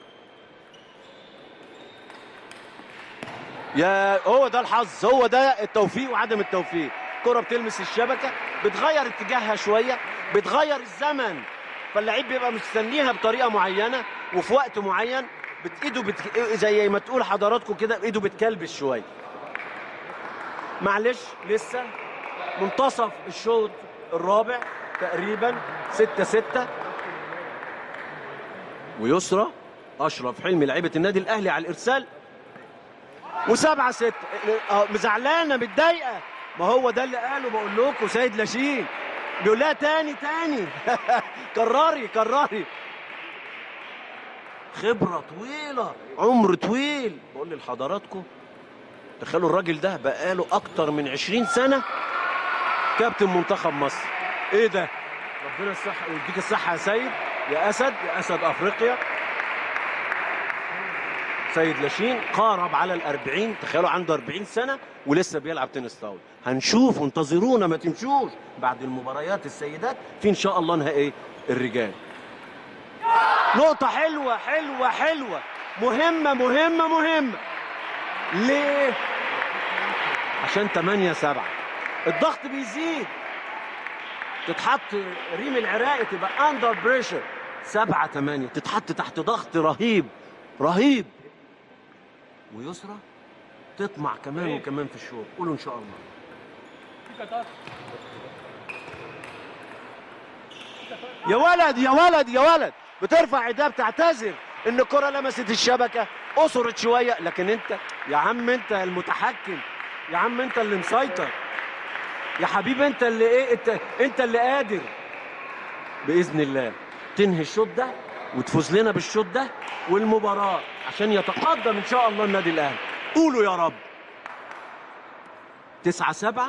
يا هو ده الحظ، هو ده التوفيق وعدم التوفيق. كرة بتلمس الشبكه، بتغير اتجاهها شويه، بتغير الزمن، فاللعيب بيبقى مستنيها بطريقه معينه وفي وقت معين، ايده بت... زي ما تقول حضراتكم كده ايده بتكلبش شويه. معلش لسه منتصف الشوط الرابع تقريبا. ستة ستة. ويسرى اشرف حلمي لعيبه النادي الاهلي على الارسال. وسبعة ستة. مزعلانه متضايقه، ما هو ده اللي قاله بقول لكم سيد لاشين بيقول لها تاني تاني كرري كرري. خبرة طويلة، عمر طويل. بقول لحضراتكم تخيلوا الراجل ده بقاله أكتر من عشرين سنة كابتن منتخب مصر. إيه ده؟ ربنا الصحة يديك الصحة يا سيد، يا أسد، يا أسد أفريقيا. سيد لاشين قارب على الأربعين، تخيلوا عنده أربعين سنة ولسه بيلعب تنس طاولة. هنشوف، انتظرونا ما تمشوش بعد المباريات السيدات في إن شاء الله نهائي الرجال. نقطة حلوة حلوة حلوة، مهمة مهمة مهمة. ليه؟ عشان تمانية سبعة الضغط بيزيد، تتحط ريم العراقي تبقى اندر بريشر. سبعة تمانية تتحط تحت ضغط رهيب رهيب، ويسرى تطمع كمان وكمان في الشوط. قولوا ان شاء الله. يا ولد يا ولد يا ولد، بترفع ايديها بتعتذر ان الكره لمست الشبكه، قصرت شويه، لكن انت يا عم انت المتحكم، يا عم انت اللي مسيطر، يا حبيبي انت اللي ايه، انت انت اللي قادر باذن الله تنهي الشوط ده وتفوز لنا بالشوط ده والمباراه عشان يتقدم ان شاء الله النادي الاهلي. قولوا يا رب. تسعة سبعة.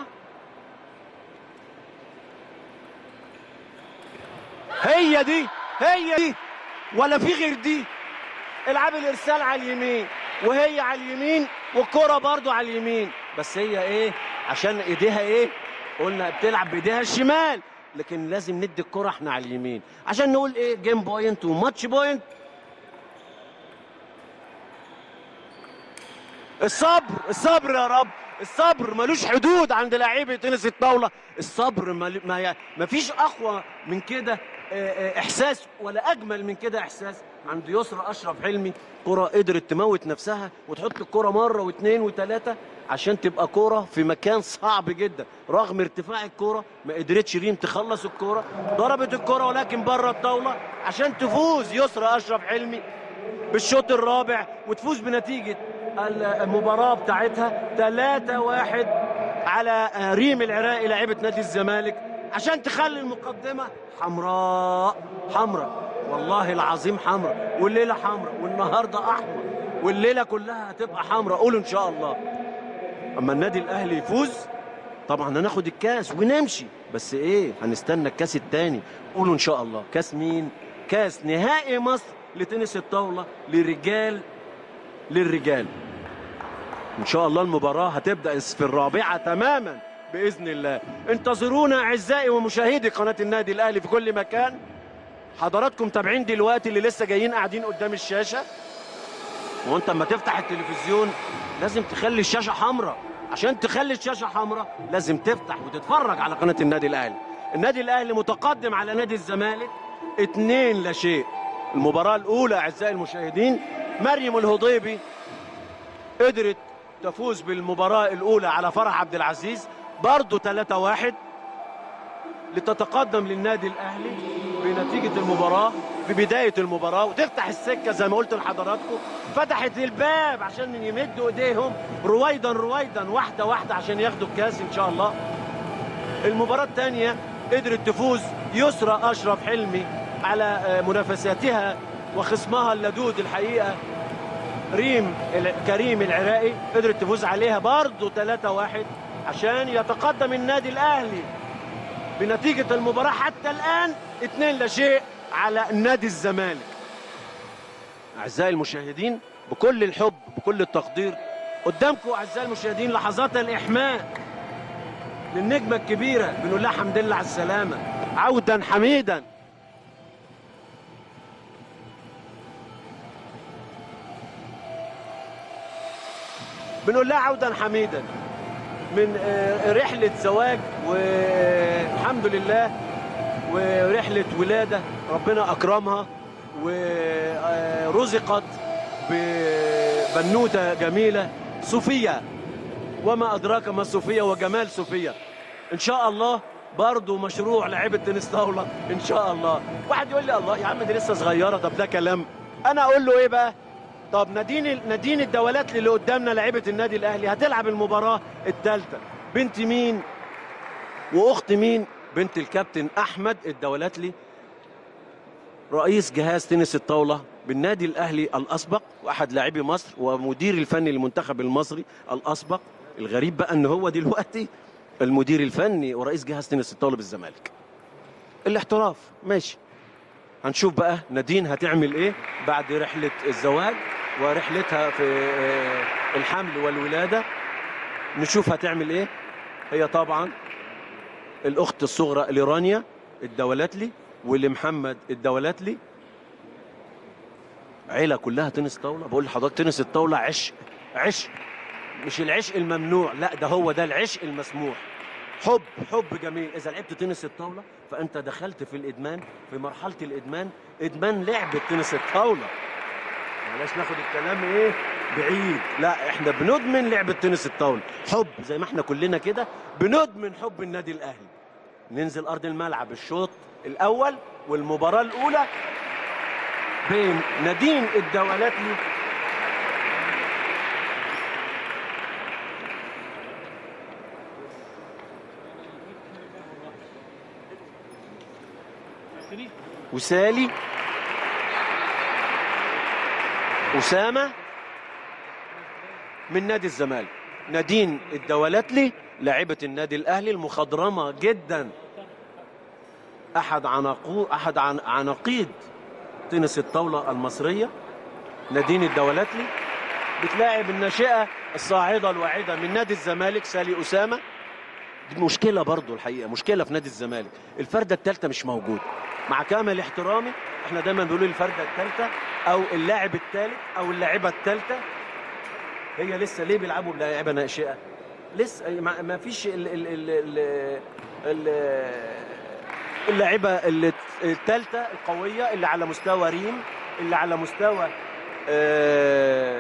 هي دي هي دي ولا في غير دي. العاب الارسال على اليمين وهي على اليمين والكره برضو على اليمين، بس هي ايه عشان ايديها ايه، قلنا بتلعب بايديها الشمال، لكن لازم ندي الكره احنا على اليمين عشان نقول ايه جيم بوينت وماتش بوينت. الصبر الصبر يا رب، الصبر ملوش حدود عند لاعبي تنس الطاوله. الصبر ما ما ما فيش اقوى من كده احساس ولا اجمل من كده احساس عند يسرى اشرف حلمي. كره قدرت تموت نفسها وتحط الكره مره واثنين وثلاثه عشان تبقى كره في مكان صعب جدا. رغم ارتفاع الكره ما قدرتش ريم تخلص الكره، ضربت الكره ولكن بره الطاوله عشان تفوز يسرى اشرف حلمي بالشوط الرابع وتفوز بنتيجه المباراه بتاعتها ثلاثة واحد على ريم العراقي لاعبه نادي الزمالك، عشان تخلي المقدمه حمراء حمراء والله العظيم حمراء، والليله حمراء والنهارده احمر والليله كلها هتبقى حمراء. قولوا ان شاء الله. اما النادي الاهلي يفوز طبعا هناخد الكاس ونمشي، بس ايه هنستنى الكاس الثاني. قولوا ان شاء الله. كاس مين؟ كاس نهائي مصر لتنس الطاوله للرجال للرجال. ان شاء الله المباراه هتبدا في الرابعه تماما باذن الله. انتظرونا اعزائي ومشاهدي قناه النادي الاهلي في كل مكان. حضراتكم تابعين دلوقتي اللي لسه جايين قاعدين قدام الشاشه، وانت اما تفتح التلفزيون لازم تخلي الشاشه حمراء. عشان تخلي الشاشه حمراء لازم تفتح وتتفرج على قناه النادي الاهلي. النادي الاهلي متقدم على نادي الزمالك اتنين لا شيء. المباراه الاولى اعزائي المشاهدين مريم الهضيبي قدرت تفوز بالمباراه الاولى على فرح عبد العزيز برضه ثلاثة واحد لتتقدم للنادي الاهلي بنتيجه المباراه في بدايه المباراه وتفتح السكه زي ما قلت لحضراتكم. فتحت الباب عشان يمدوا ايديهم رويدا رويدا واحده واحده عشان ياخدوا الكاس ان شاء الله. المباراه الثانيه قدرت تفوز يسرى اشرف حلمي على منافساتها وخصمها اللدود الحقيقه ريم كريم العراقي، قدرت تفوز عليها برضه ثلاثة واحد عشان يتقدم النادي الاهلي بنتيجه المباراه حتى الان اثنين لا شيء على نادي الزمالك. اعزائي المشاهدين بكل الحب بكل التقدير قدامكم اعزائي المشاهدين لحظات الاحماء للنجمه الكبيره، بنقول لها الحمد لله على السلامه عودا حميدا. بنقول لها عودا حميدا من رحله زواج والحمد لله ورحله ولاده ربنا اكرمها ورزقت ببنوته جميله صوفيا، وما ادراك ما صوفيا وجمال صوفيا. ان شاء الله برضه مشروع لاعيبه تنس طاوله ان شاء الله. واحد يقول لي الله يا عم دي لسه صغيره، طب ده كلام. انا اقول له ايه بقى؟ طب نادين نادين الدولات اللي قدامنا لاعيبه النادي الاهلي هتلعب المباراه الثالثه. بنت مين واخت مين؟ بنت الكابتن احمد الدولاتلي رئيس جهاز تنس الطاوله بالنادي الاهلي الاسبق واحد لاعبي مصر ومدير الفني للمنتخب المصري الاسبق. الغريب بقى ان هو دلوقتي المدير الفني ورئيس جهاز تنس الطاوله بالزمالك. الاحتراف ماشي. هنشوف بقى نادين هتعمل ايه بعد رحله الزواج ورحلتها في الحمل والولاده. نشوف هتعمل ايه. هي طبعا الاخت الصغرى لرانيا الدولاتلي ولمحمد الدولاتلي، عيله كلها تنس طاوله. بقول لحضرتك تنس الطاوله عشق عشق، مش العشق الممنوع، لا ده هو ده العشق المسموح. حب حب جميل. اذا لعبت تنس الطاوله فانت دخلت في الادمان، في مرحله الادمان، ادمان لعبه تنس الطاوله. معلش ناخد الكلام ايه بعيد، لا احنا بندمن لعبه تنس الطاوله. حب زي ما احنا كلنا كده بندمن حب النادي الاهلي. ننزل ارض الملعب الشوط الاول والمباراه الاولى بين نادين الدولاتلي وسالي أسامة من نادي الزمالك. نادين الدولاتلي لاعبة النادي الأهلي المخضرمة جدا، أحد عناقو أحد عن عناقيد تنس الطاولة المصرية. نادين الدولاتلي بتلاعب الناشئة الصاعدة الواعدة من نادي الزمالك سالي أسامة. دي مشكلة برضو الحقيقة، مشكلة في نادي الزمالك، الفردة الثالثة مش موجودة. مع كامل احترامي احنا دايما بنقول الفردة الثالثة او اللاعب الثالث او اللاعبة الثالثة هي لسه ليه بيلعبوا بلاعيبه ناشئه؟ لسه ما ما فيش ال ال ال ال ال اللاعيبه الثالثه القويه اللي على مستوى ريم، اللي على مستوى آه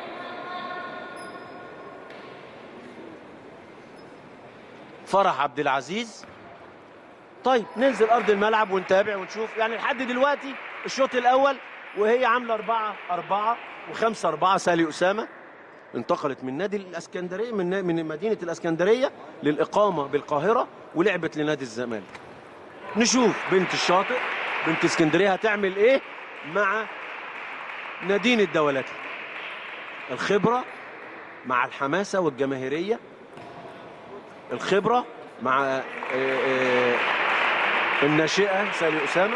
فرح عبد العزيز. طيب ننزل ارض الملعب ونتابع ونشوف. يعني لحد دلوقتي الشوط الاول وهي عامله أربعة أربعة وخمسة أربعة. سالي اسامه انتقلت من نادي الاسكندريه من من مدينه الاسكندريه للاقامه بالقاهره ولعبت لنادي الزمالك. نشوف بنت الشاطئ بنت اسكندريه هتعمل ايه مع نادين الدولاتي. الخبره مع الحماسه والجماهيريه، الخبره مع الناشئه سالي اسامه.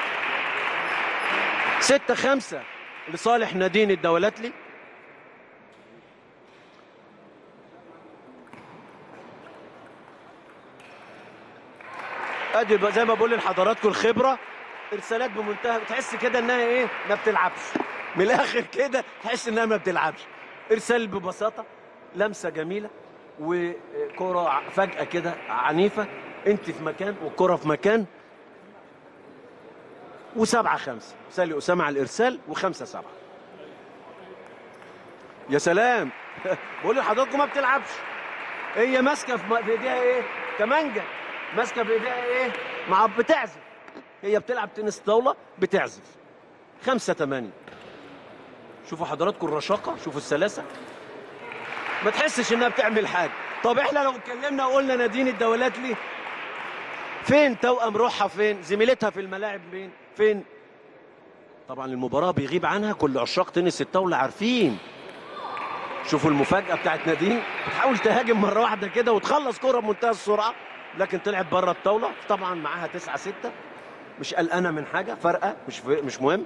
ستة خمسة لصالح نادين الدولاتلي. ادي زي ما بقول لحضراتكم الخبره، ارسالات بمنتهى، تحس كده انها ايه ما بتلعبش من الاخر كده، تحس انها ما بتلعبش. ارسال ببساطه، لمسه جميله وكره فجاه كده عنيفه، انت في مكان والكره في مكان. وسبعة خمسة سالي اسامه على الارسال وخمسة سبعة. يا سلام بقول لحضراتكم ما بتلعبش، هي ماسكه في ايديها ايه كمانجه، ماسكه في ايديها ايه مع بتعزف، هي بتلعب تنس طاوله بتعزف. خمسة تمانية. شوفوا حضراتكم الرشاقه، شوفوا السلاسه، ما تحسش انها بتعمل حاجه. طب احنا لو اتكلمنا وقلنا نادين الدولاتلي فين توأم روحها، فين زميلتها في الملاعب، فين فين طبعا المباراه بيغيب عنها كل عشاق تنس الطاوله عارفين. شوفوا المفاجاه بتاعت نادين، بتحاول تهاجم مره واحده كده وتخلص كره بمنتهى السرعه، لكن طلعت بره الطاوله. طبعا معاها تسعة ستة، مش قلقانه من حاجه، فارقه مش مش مهم.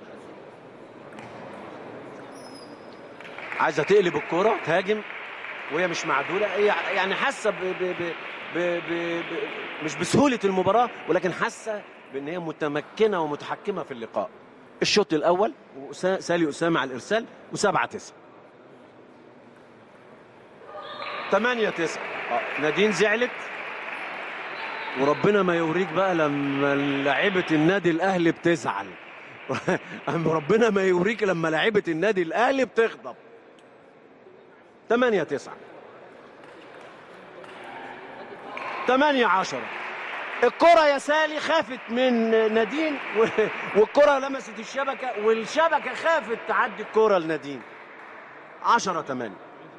عايزه تقلب الكره تهاجم وهي مش معدوله، هي يعني حاسه ب ب ب ب ب ب مش بسهوله المباراه، ولكن حاسه بان هي متمكنه ومتحكمه في اللقاء. الشوط الاول سالي اسامه على الارسال وسبعة تسعة. ثمانية تسعة. اه نادين زعلت، وربنا ما يوريك بقى لما لاعيبه النادي الاهلي بتزعل ربنا ما يوريك لما لاعيبه النادي الاهلي بتغضب. ثمانية تسعة. ثمانية عشرة. الكرة يا سالي خافت من نادين والكرة لمست الشبكة والشبكة خافت تعدي الكرة لنادين. عشرة ثمانية.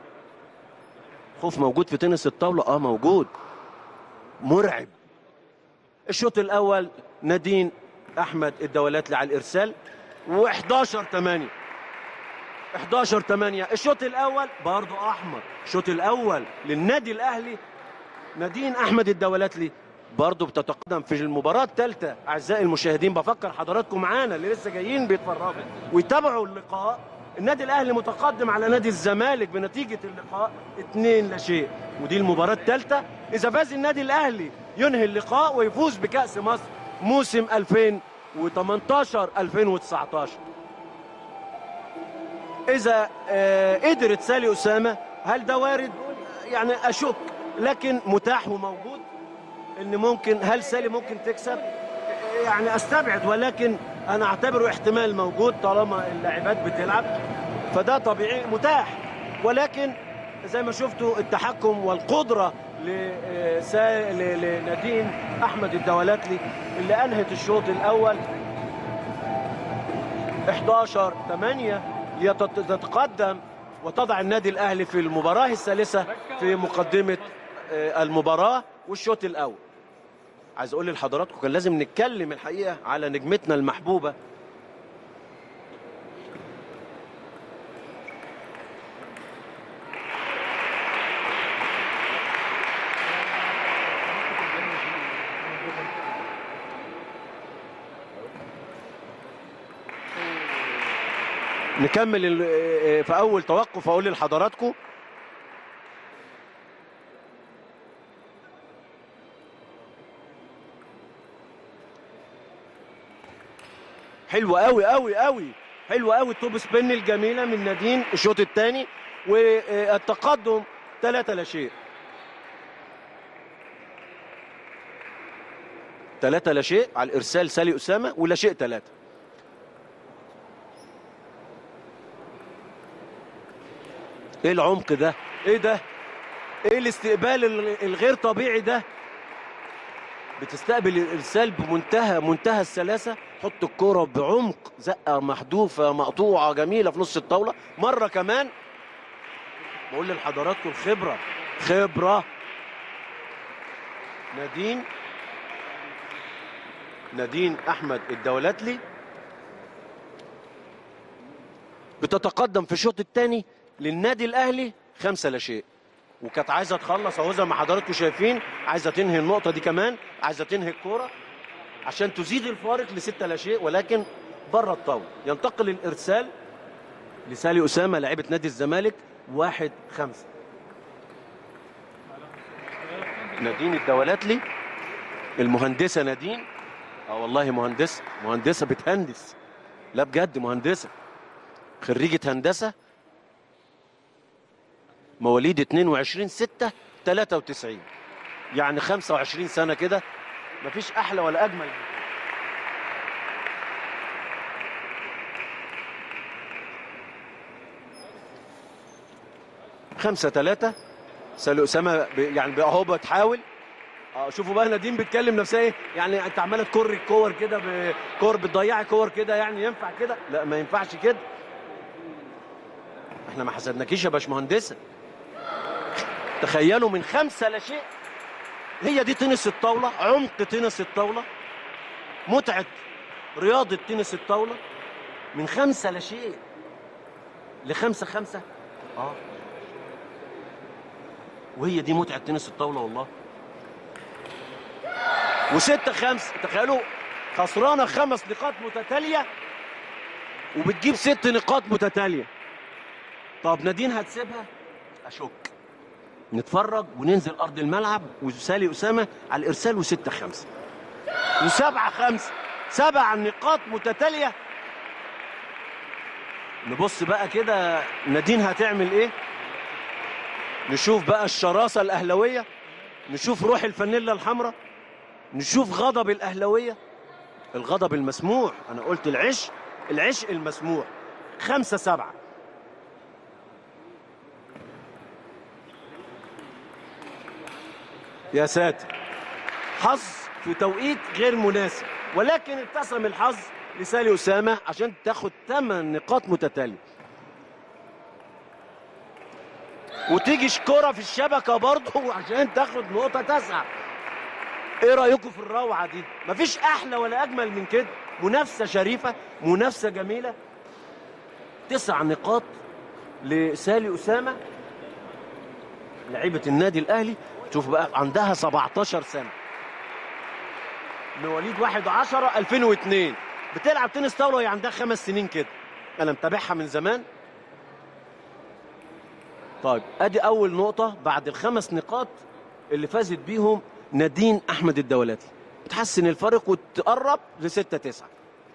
خوف موجود في تنس الطاولة، اه موجود مرعب. الشوط الأول نادين أحمد الدولاتلي على الإرسال وحداشر ثمانية. حداشر ثمانية. الشوط الأول برضو أحمر، الشوط الأول للنادي الأهلي. نادين أحمد الدولاتلي برضو بتتقدم في المباراة الثالثة. أعزائي المشاهدين بفكر حضراتكم معانا اللي لسه جايين بيتفرجوا ويتابعوا اللقاء، النادي الأهلي متقدم على نادي الزمالك بنتيجة اللقاء اثنين لا شيء، ودي المباراة الثالثة. إذا فاز النادي الأهلي ينهي اللقاء ويفوز بكأس مصر موسم ألفين وثمانية عشر ألفين وتسعة عشر. إذا قدرت سالي أسامة، هل ده وارد؟ يعني أشك، لكن متاح وموجود ان ممكن. هل سالي ممكن تكسب؟ يعني استبعد، ولكن انا اعتبره احتمال موجود طالما اللاعبات بتلعب، فده طبيعي متاح. ولكن زي ما شفتوا التحكم والقدره لنادين احمد الدولاتلي اللي انهت الشوط الاول حداشر ثمانية لتتقدم وتضع النادي الاهلي في المباراه الثالثه في مقدمه المباراه والشوط الاول. عايز اقول لحضراتكم كان لازم نتكلم الحقيقه على نجمتنا المحبوبه نكمل في اول توقف. اقول لحضراتكم حلوه قوي قوي قوي حلوه قوي التوب سبين الجميله من نادين الشوط الثاني، والتقدم ثلاثة لا شيء. ثلاثة لا شيء على الارسال سالي اسامه، ولا شيء ثلاثة. ايه العمق ده؟ ايه ده؟ ايه الاستقبال الغير طبيعي ده؟ بتستقبل الارسال بمنتهى منتهى السلاسه، حط الكرة بعمق، زقه محذوفه مقطوعه جميله في نص الطاوله. مره كمان بقول لحضراتكم خبره خبره. نادين نادين احمد الدولاتلي بتتقدم في الشوط الثاني للنادي الاهلي خمسة لا شيء، وكانت عايزه تخلص اهو زي ما حضراتكم شايفين، عايزه تنهي النقطه دي كمان، عايزه تنهي الكوره عشان تزيد الفارق لستة لا شيء، ولكن بره الطاوله. ينتقل الارسال لسالي اسامه لاعبه نادي الزمالك. واحد خمسة. نادين الدولاتلي المهندسه نادين، اه والله مهندسه مهندسه بتهندس، لا بجد مهندسه، خريجه هندسه، مواليد اتنين وعشرين ستة تلاتة وتسعين، يعني خمسة وعشرين سنة كده، مفيش أحلى ولا أجمل. خمسة تلاتة. سالي أسامة يعني أهو بتحاول. اه شوفوا بقى نادين بتكلم نفسها ايه، يعني انت عماله تكر الكور كده بكور، بتضيعي كور كده، يعني ينفع كده؟ لا ما ينفعش كده، احنا ما حسدناكيش يا باشمهندسه. تخيلوا من خمسة لا شيء. هي دي تنس الطاولة، عمق تنس الطاولة، متعة رياضة تنس الطاولة. من خمسة لا شيء لخمسة خمسة. اه وهي دي متعة تنس الطاولة والله. وستة خمسة. تخيلوا خسرانة خمس نقاط متتالية وبتجيب ست نقاط متتالية. طب نادين هتسيبها؟ أشك. نتفرج وننزل ارض الملعب وسالي اسامه على الارسال. وستة خمسة وسبعة خمسة. سبع نقاط متتاليه. نبص بقى كده نادين هتعمل ايه. نشوف بقى الشراسه الاهلاويه، نشوف روح الفانيلا الحمراء، نشوف غضب الاهلاويه، الغضب المسموح. انا قلت العشق العشق المسموح. خمسة سبعة. يا ساتر، حظ في توقيت غير مناسب، ولكن ابتسم الحظ لسالي أسامة عشان تاخد ثمان نقاط متتالية. وتيجي كرة في الشبكة برضه عشان تاخد نقطة تسعة. ايه رأيكم في الروعة دي؟ مفيش أحلى ولا أجمل من كده. منافسة شريفة، منافسة جميلة. تسع نقاط لسالي أسامة لعيبة النادي الأهلي. شوف بقى عندها سبعتاشر سنة، مواليد واحد عشرة ألفين واثنين، بتلعب تنس طاولة وهي عندها خمس سنين كده. أنا متابعها من زمان. طيب أدي أول نقطة بعد الخمس نقاط اللي فازت بيهم نادين أحمد الدولاتلي. بتحسن الفرق وتقرب لستة تسعة.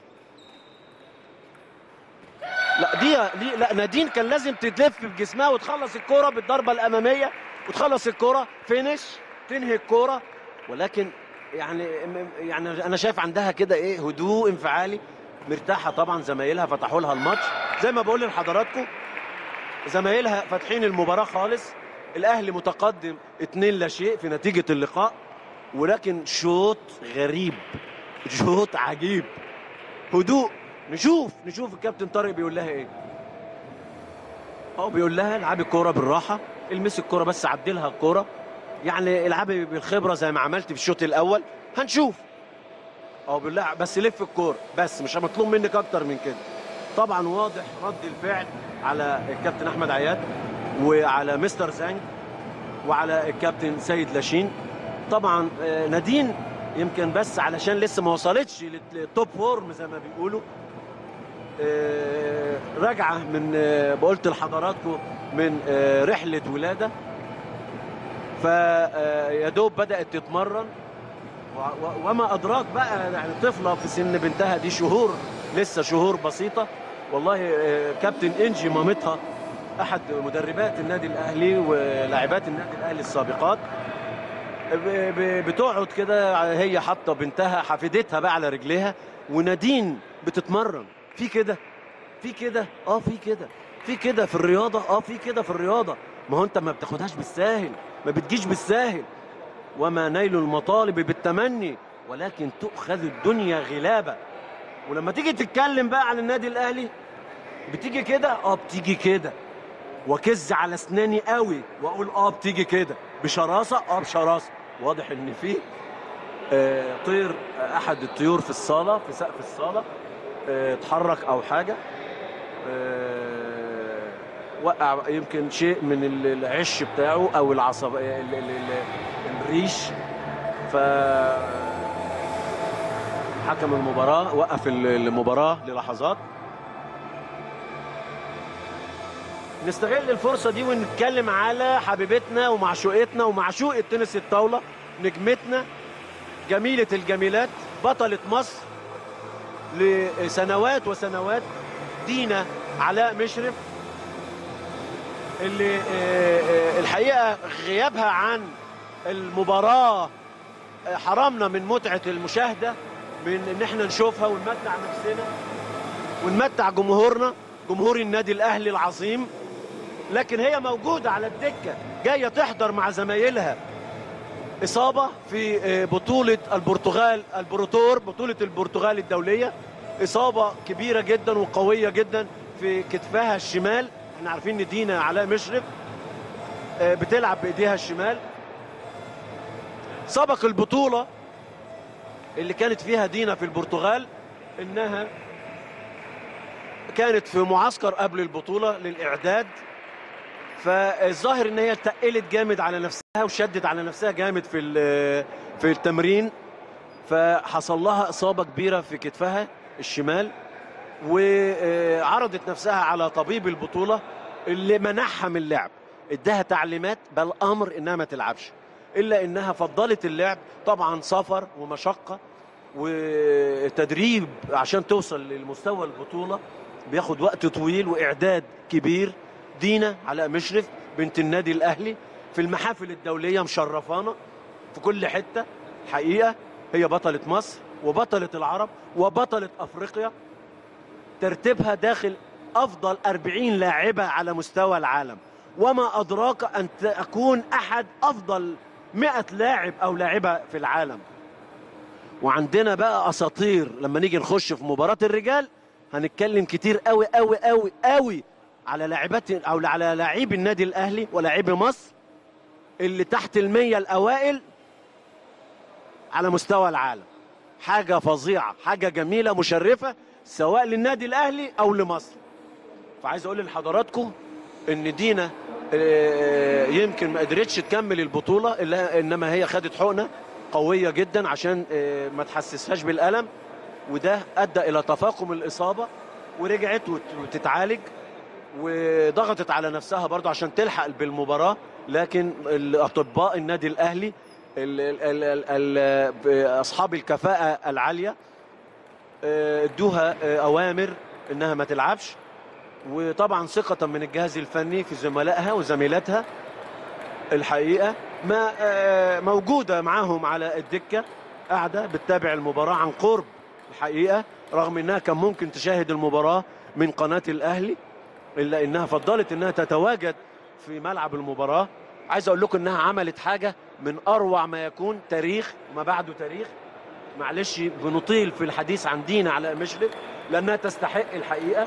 لا دي دي لا نادين كان لازم تلف بجسمها وتخلص الكرة بالضربة الأمامية وتخلص الكرة فينش، تنهي الكرة. ولكن يعني يعني انا شايف عندها كده ايه هدوء انفعالي، مرتاحه. طبعا زمايلها فتحوا لها الماتش زي ما بقول لحضراتكم، زمايلها فاتحين المباراه خالص. الاهلي متقدم اتنين لا شيء في نتيجه اللقاء، ولكن شوط غريب، شوط عجيب، هدوء. نشوف نشوف الكابتن طارق بيقول لها ايه. هو بيقول لها العبي الكوره بالراحه، المسي الكوره بس عدلها الكوره، يعني العبي بالخبره زي ما عملت في الشوط الاول. هنشوف. اه بيقول لها بس لف الكوره بس، مش مطلوب منك اكتر من كده. طبعا واضح رد الفعل على الكابتن احمد عياد وعلى مستر زانج وعلى الكابتن سيد لاشين. طبعا نادين يمكن بس علشان لسه ما وصلتش للتوب فورم زي ما بيقولوا، راجعه من قلت لحضراتكم من رحله ولاده، فيا دوب بدات تتمرن. وما ادراك بقى يعني طفله في سن بنتها دي، شهور لسه شهور بسيطه، والله كابتن انجي مامتها احد مدربات النادي الاهلي ولاعبات النادي الاهلي السابقات، بتقعد كده هي حاطه بنتها حفيدتها بقى على رجليها، ونادين بتتمرن في كده في كده اه في كده في كده في الرياضه اه في كده في الرياضه. ما هو انت ما بتاخدهاش بالساهل، ما بتجيش بالساهل. وما نيل المطالب بالتمني ولكن تؤخذ الدنيا غلابه. ولما تيجي تتكلم بقى عن النادي الاهلي بتيجي كده اه بتيجي كده، وكز على اسناني قوي واقول اه بتيجي كده بشراسه اه بشراسه. واضح ان في آه طير آه احد الطيور في الصاله في سقف الصاله آه اتحرك او حاجه، آه وقع يمكن شيء من العش بتاعه او العصب الريش. ف حكم المباراه وقف المباراه للحظات. نستغل الفرصة دي ونتكلم على حبيبتنا ومعشوقتنا ومعشوقة تنس الطاولة، نجمتنا جميلة الجميلات، بطلة مصر لسنوات وسنوات، دينا علاء مشرف، اللي الحقيقة غيابها عن المباراة حرمنا من متعة المشاهدة، من ان احنا نشوفها ونمتع نفسنا ونمتع جمهورنا، جمهور النادي الأهلي العظيم. لكن هي موجودة على الدكة جاية تحضر مع زمايلها إصابة في بطولة البرتغال البروتور، بطولة البرتغال الدولية، إصابة كبيرة جدا وقوية جدا في كتفها الشمال. احنا عارفين ان دينا علاء مشرف بتلعب بإيديها الشمال. سبق البطولة اللي كانت فيها دينا في البرتغال انها كانت في معسكر قبل البطولة للإعداد، فالظاهر ان هي تقلت جامد على نفسها وشدت على نفسها جامد في في التمرين، فحصل لها اصابه كبيره في كتفها الشمال، وعرضت نفسها على طبيب البطوله اللي منعها من اللعب، اداها تعليمات بل امر انها ما تلعبش، الا انها فضلت اللعب. طبعا سفر ومشقه وتدريب عشان توصل للمستوى البطوله بياخد وقت طويل واعداد كبير. دينا علاء مشرف بنت النادي الاهلي في المحافل الدوليه مشرفانا في كل حته، حقيقه هي بطله مصر وبطله العرب وبطله افريقيا، ترتيبها داخل افضل أربعين لاعبه على مستوى العالم، وما ادراك ان تكون احد افضل مئة لاعب او لاعبه في العالم. وعندنا بقى اساطير لما نيجي نخش في مباراه الرجال هنتكلم كتير قوي قوي قوي قوي على لاعبات او على لاعبي النادي الاهلي ولاعبي مصر اللي تحت المية الاوائل على مستوى العالم. حاجه فظيعه، حاجه جميله مشرفه سواء للنادي الاهلي او لمصر. فعايز اقول لحضراتكم ان دينا يمكن ما قدرتش تكمل البطوله الا انما هي خدت حقنه قويه جدا عشان ما تحسسهاش بالالم، وده ادى الى تفاقم الاصابه ورجعت وتتعالج وضغطت على نفسها برضه عشان تلحق بالمباراه. لكن الاطباء النادي الاهلي ال ال ال اصحاب الكفاءه العاليه ادوها اوامر انها ما تلعبش، وطبعا ثقه من الجهاز الفني في زملائها وزميلاتها الحقيقه ما موجوده معاهم على الدكه قاعده بتتابع المباراه عن قرب الحقيقه، رغم انها كان ممكن تشاهد المباراه من قناه الاهلي الا انها فضلت انها تتواجد في ملعب المباراه. عايز اقول لكم انها عملت حاجه من اروع ما يكون، تاريخ ما بعده تاريخ. معلش بنطيل في الحديث عن دينا علاء مشرف لانها تستحق الحقيقه.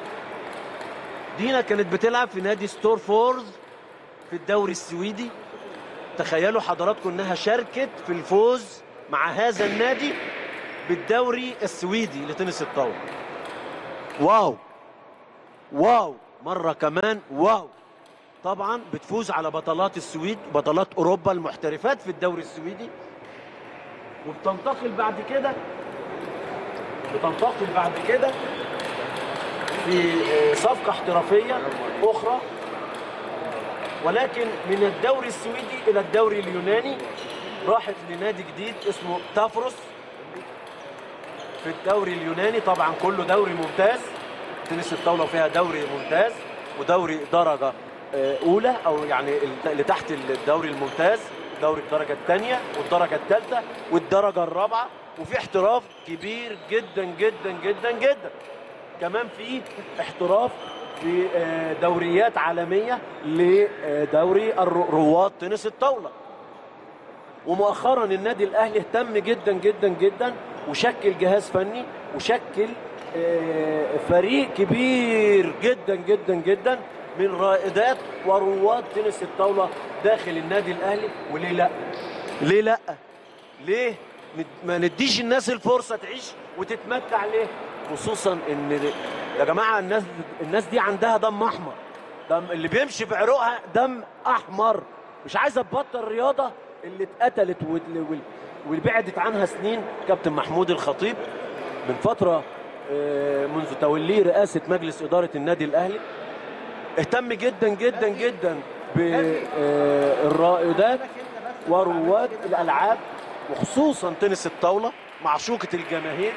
دينا كانت بتلعب في نادي ستورفورد في الدوري السويدي. تخيلوا حضراتكم انها شاركت في الفوز مع هذا النادي بالدوري السويدي لتنس الطاوله. واو واو مره كمان واو. طبعا بتفوز على بطلات السويد، بطلات اوروبا المحترفات في الدوري السويدي، وبتنتقل بعد كده بتنتقل بعد كده في صفقه احترافيه اخرى، ولكن من الدوري السويدي الى الدوري اليوناني. راحت لنادي جديد اسمه تافروس في الدوري اليوناني، طبعا كله دوري ممتاز. تنس الطاوله وفيها دوري ممتاز ودوري درجه اولى، او يعني اللي تحت الدوري الممتاز، دوري الدرجه الثانيه والدرجه الثالثه والدرجه الرابعه، وفي احتراف كبير جدا جدا جدا جدا. كمان في احتراف في دوريات عالميه لدوري رواد تنس الطاوله. ومؤخرا النادي الاهلي اهتم جدا جدا جدا وشكل جهاز فني وشكل فريق كبير جدا جدا جدا من رائدات ورواد تنس الطاوله داخل النادي الاهلي. وليه لا؟ ليه لا؟ ليه ما نديش الناس الفرصه تعيش وتتمتع؟ ليه؟ خصوصا ان يا جماعه الناس الناس دي عندها دم احمر، دم اللي بيمشي في عروقها دم احمر، مش عايزه تبطل رياضه اللي اتقتلت واللي بعدت عنها سنين. كابتن محمود الخطيب من فتره منذ توليه رئاسه مجلس اداره النادي الاهلي اهتم جدا جدا جدا بالرائدات ورواد الالعاب وخصوصا تنس الطاوله معشوقه الجماهير.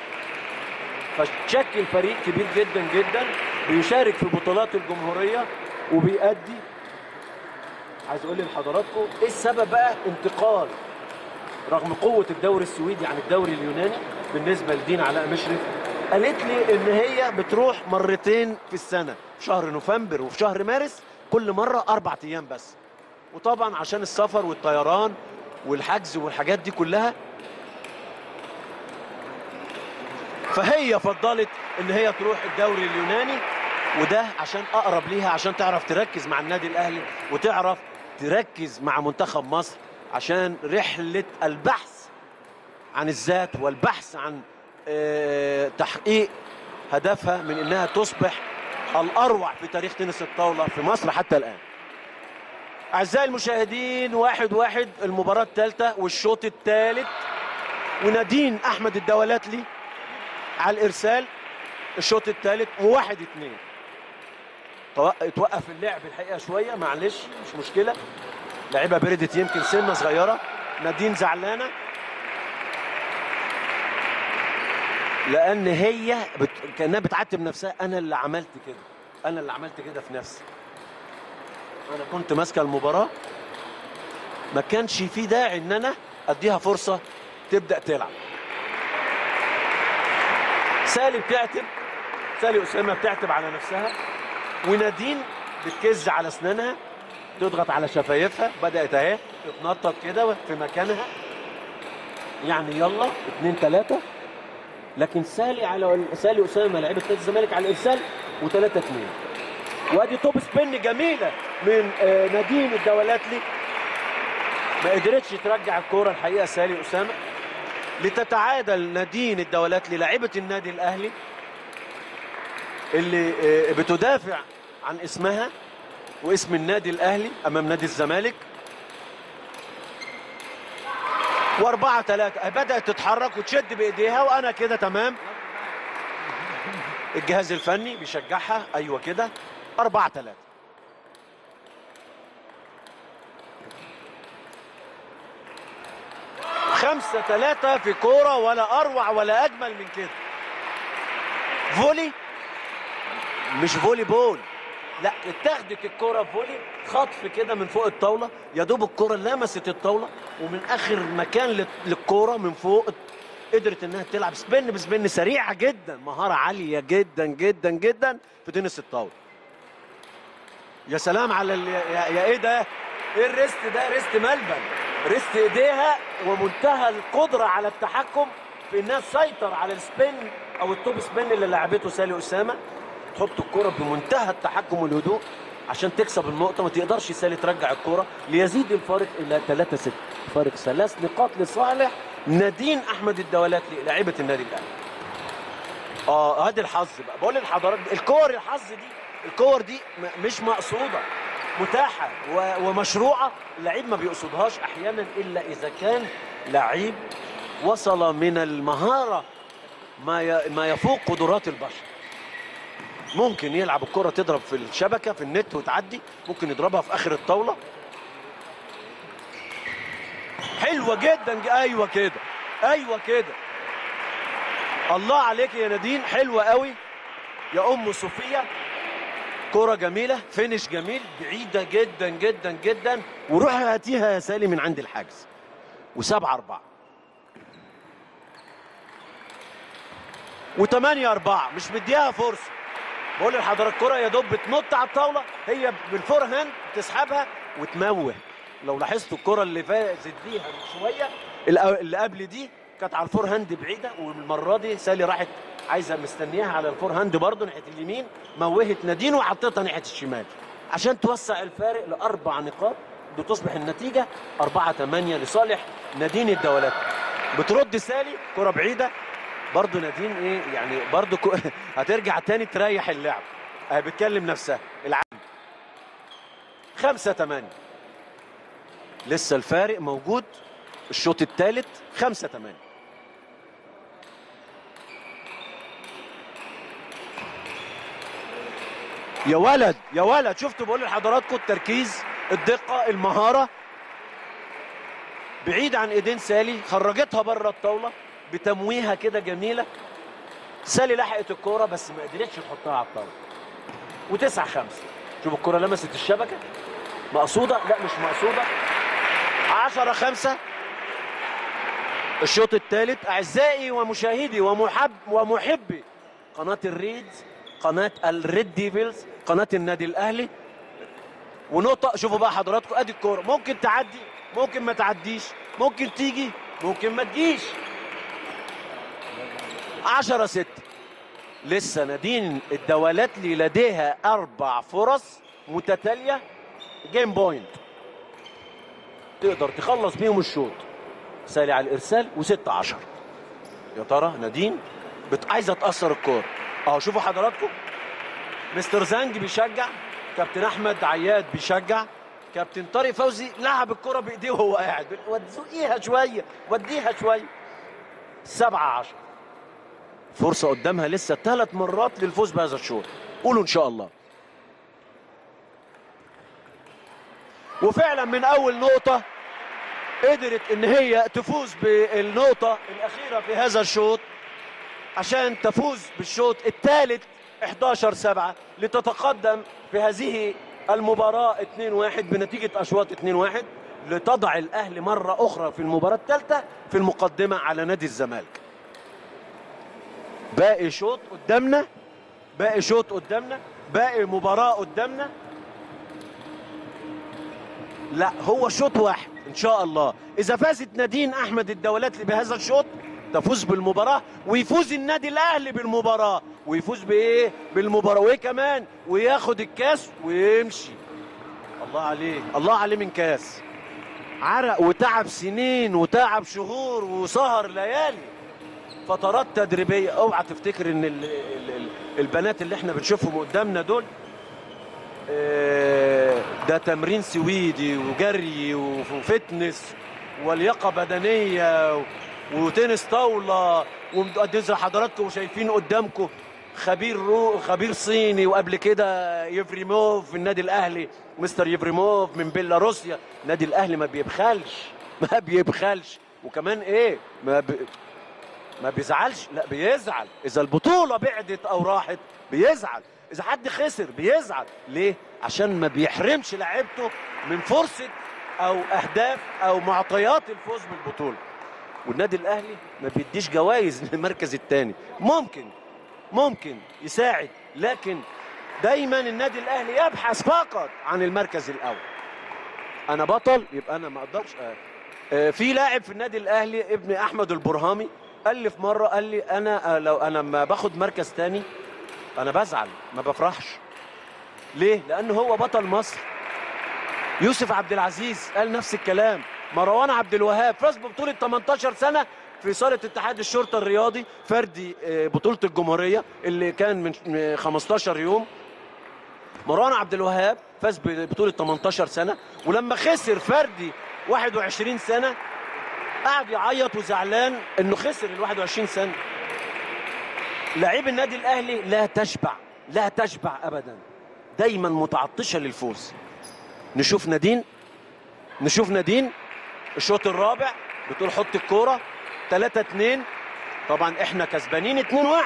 فشكل فريق كبير جدا جدا بيشارك في بطولات الجمهوريه وبيأدي. عايز اقول لحضراتكم ايه السبب بقى انتقال رغم قوه الدوري السويدي عن الدوري اليوناني بالنسبه لدين علاء مشرف. قالت لي ان هي بتروح مرتين في السنه، في شهر نوفمبر وفي شهر مارس، كل مره اربع ايام بس. وطبعا عشان السفر والطيران والحجز والحاجات دي كلها، فهي فضلت ان هي تروح الدوري اليوناني، وده عشان اقرب ليها، عشان تعرف تركز مع النادي الاهلي وتعرف تركز مع منتخب مصر، عشان رحله البحث عن الذات والبحث عن تحقيق هدفها من انها تصبح الاروع في تاريخ تنس الطاوله في مصر حتى الان. اعزائي المشاهدين، واحد واحد المباراه الثالثه والشوط الثالث، ونادين احمد الدولاتلي على الارسال الشوط الثالث، وواحد اثنين. اتوقف اللعب الحقيقه شويه، معلش مش مشكله، لعيبه بردت يمكن سنه صغيره. نادين زعلانه لان هي بت... كانها بتعاتب نفسها، انا اللي عملت كده، انا اللي عملت كده في نفسي، انا كنت ماسكه المباراه، ما كانش في داعي ان انا اديها فرصه تبدا تلعب. سالي بتعتب، سالي اسامه بتعتب على نفسها، ونادين بتكز على اسنانها، تضغط على شفايفها، بدات اهي تتنطط كده في مكانها، يعني يلا اتنين تلاته. لكن سالي على سالي اسامه لعيبه نادي الزمالك على الارسال وتلاته اتنين. وادي توب سبين جميله من نادين الدولاتلي، ما قدرتش ترجع الكوره الحقيقه سالي اسامه لتتعادل نادين الدولاتلي لاعبه النادي الاهلي اللي بتدافع عن اسمها واسم النادي الاهلي امام نادي الزمالك. واربعة ثلاثة بدأت تتحرك وتشد بايديها، وانا كده تمام. الجهاز الفني بيشجعها، ايوه كده. أربعة ثلاثة. خمسة ثلاثة في كورة ولا أروع ولا أجمل من كده. فولي، مش فولي بول، لا اتاخدت الكورة فولي، خطف كده من فوق الطاولة، يا دوب الكورة لمست الطاولة ومن آخر مكان للكورة من فوق قدرت إنها تلعب سبين بسبين سريعة جدا، مهارة عالية جدا جدا جدا في تنس الطاولة. يا سلام على ال... يا... يا ايه ده؟ ايه الريست ده؟ ريست ملبن، ريست ايديها ومنتهى القدره على التحكم في انها تسيطر على السبين او التوب سبين اللي لعبته سالي اسامه، تحط الكره بمنتهى التحكم والهدوء عشان تكسب النقطه. ما تقدرش سالي ترجع الكره ليزيد الفارق الى ثلاثة ستة، فارق ثلاث نقاط لصالح نادين احمد الدولاتلي لاعبه النادي الاهلي. اه ادي الحظ بقى، بقول لحضرتك الكور الحظ دي، الكور دي مش مقصوده، متاحه ومشروعه، اللعيب ما بيقصدهاش احيانا الا اذا كان لعيب وصل من المهاره ما ما يفوق قدرات البشر. ممكن يلعب الكره تضرب في الشبكه في النت وتعدي، ممكن يضربها في اخر الطاوله. حلوه جدا، ايوه كده، ايوه كده، الله عليك يا نادين، حلوه قوي. يا ام صوفيا. كرة جميلة، فينش جميل، بعيدة جدا جدا جدا، وروح هاتيها يا سالي من عند الحاجز. وسبعة أربعة وثمانية أربعة، مش مديها فرصة. بقول لحضرتك الكرة يا دوب بتنط على الطاولة، هي بالفور هاند تسحبها وتموه. لو لاحظتوا الكرة اللي فازت بيها من شوية اللي قبل دي كانت على الفور هاند بعيدة، والمرة دي سالي راحت عايزة مستنياها على الفور هاند برضه ناحية اليمين، موهت نادين وحطيتها ناحية الشمال عشان توسع الفارق لأربع نقاط، وتصبح النتيجة أربعة ثمانية لصالح نادين الدولات. بترد سالي كرة بعيدة برضه نادين ايه يعني برضه كو... هترجع تاني تريح اللعب. اه بتكلم نفسها العالم. خمسة ثمانية لسه الفارق موجود. الشوط الثالث خمسة ثمانية. يا ولد يا ولد، شفتوا بقول لحضراتكم التركيز، الدقة، المهارة. بعيد عن ايدين سالي، خرجتها بره الطاولة بتمويهة كده جميلة. سالي لحقت الكورة بس ما قدرتش تحطها على الطاولة. وتسعة خمسة. شوفوا الكورة لمست الشبكة، مقصودة؟ لا مش مقصودة. عشرة خمسة. الشوط الثالث. أعزائي ومشاهدي ومحب ومحبي قناة الريد، قناة الريد ديفلز، قناة النادي الأهلي. ونقطة، شوفوا بقى حضراتكم أدي الكورة، ممكن تعدي ممكن ما تعديش، ممكن تيجي ممكن ما تجيش. عشرة ستة. لسه نادين الدولاتلي لديها أربع فرص متتالية جيم بوينت تقدر تخلص بيهم الشوط. سالي على الإرسال وستة عشر. يا ترى نادين بت... عايزة تأثر الكورة. أهو شوفوا حضراتكم مستر زانج بيشجع، كابتن أحمد عياد بيشجع، كابتن طارق فوزي لعب الكرة بإيديه وهو قاعد، وديها شوية وديها شوية. سبعة عشر. فرصة قدامها لسه ثلاث مرات للفوز بهذا الشوط. قولوا إن شاء الله. وفعلا من أول نقطة قدرت إن هي تفوز بالنقطة الأخيرة في هذا الشوط عشان تفوز بالشوط الثالث أحد عشر سبعة لتتقدم في هذه المباراة اثنين واحد بنتيجة أشواط اثنين واحد، لتضع الأهلي مرة أخرى في المباراة الثالثة في المقدمة على نادي الزمالك. باقي شوط قدامنا، باقي شوط قدامنا، باقي مباراة قدامنا. لا هو شوط واحد إن شاء الله. إذا فازت نادين أحمد الدولاتلي بهذا الشوط تفوز بالمباراة، ويفوز النادي الأهلي بالمباراة، ويفوز بإيه؟ بالمباراة، وإيه كمان؟ وياخد الكاس ويمشي. الله عليه، الله عليه من كاس. عرق وتعب سنين وتعب شهور وسهر ليالي، فترات تدريبية. اوعى تفتكر ان ال ال ال البنات اللي احنا بنشوفهم قدامنا دول ده تمرين سويدي وجري وفتنس ولياقة بدنية وتنس طاولة. ومقدسة حضراتكم وشايفين قدامكم خبير رو خبير صيني، وقبل كده يفريموف في النادي الاهلي، مستر يفريموف من بيلاروسيا. النادي الاهلي ما بيبخلش ما بيبخلش. وكمان ايه ما بي... ما بيزعلش، لا بيزعل. اذا البطولة بعدت او راحت بيزعل، اذا حد خسر بيزعل. ليه؟ عشان ما بيحرمش لاعيبته من فرصة او اهداف او معطيات الفوز بالبطولة. والنادي الاهلي ما بيديش جوائز للمركز الثاني. ممكن ممكن يساعد، لكن دايما النادي الاهلي يبحث فقط عن المركز الاول. انا بطل يبقى انا ما اقدرش. آه في لاعب في النادي الاهلي ابن احمد البرهامي قال لي في مره، قال لي انا لو انا ما باخد مركز ثاني انا بزعل ما بفرحش. ليه؟ لان هو بطل مصر. يوسف عبد العزيز قال نفس الكلام. مروان عبد الوهاب فاز ببطوله ثمانية عشر سنه في صاله اتحاد الشرطه الرياضي فردي بطوله الجمهوريه اللي كان من خمستاشر يوم. مروان عبد الوهاب فاز ببطوله ثمانية عشر سنه، ولما خسر فردي واحد وعشرين سنه قعد يعيط وزعلان انه خسر ال واحد وعشرين سنه. لاعبي النادي الاهلي لا تشبع لا تشبع ابدا، دايما متعطشه للفوز. نشوف نادين نشوف نادين الشوط الرابع بتقول حط الكوره ثلاثة اثنين. طبعا احنا كسبانين اثنين واحد،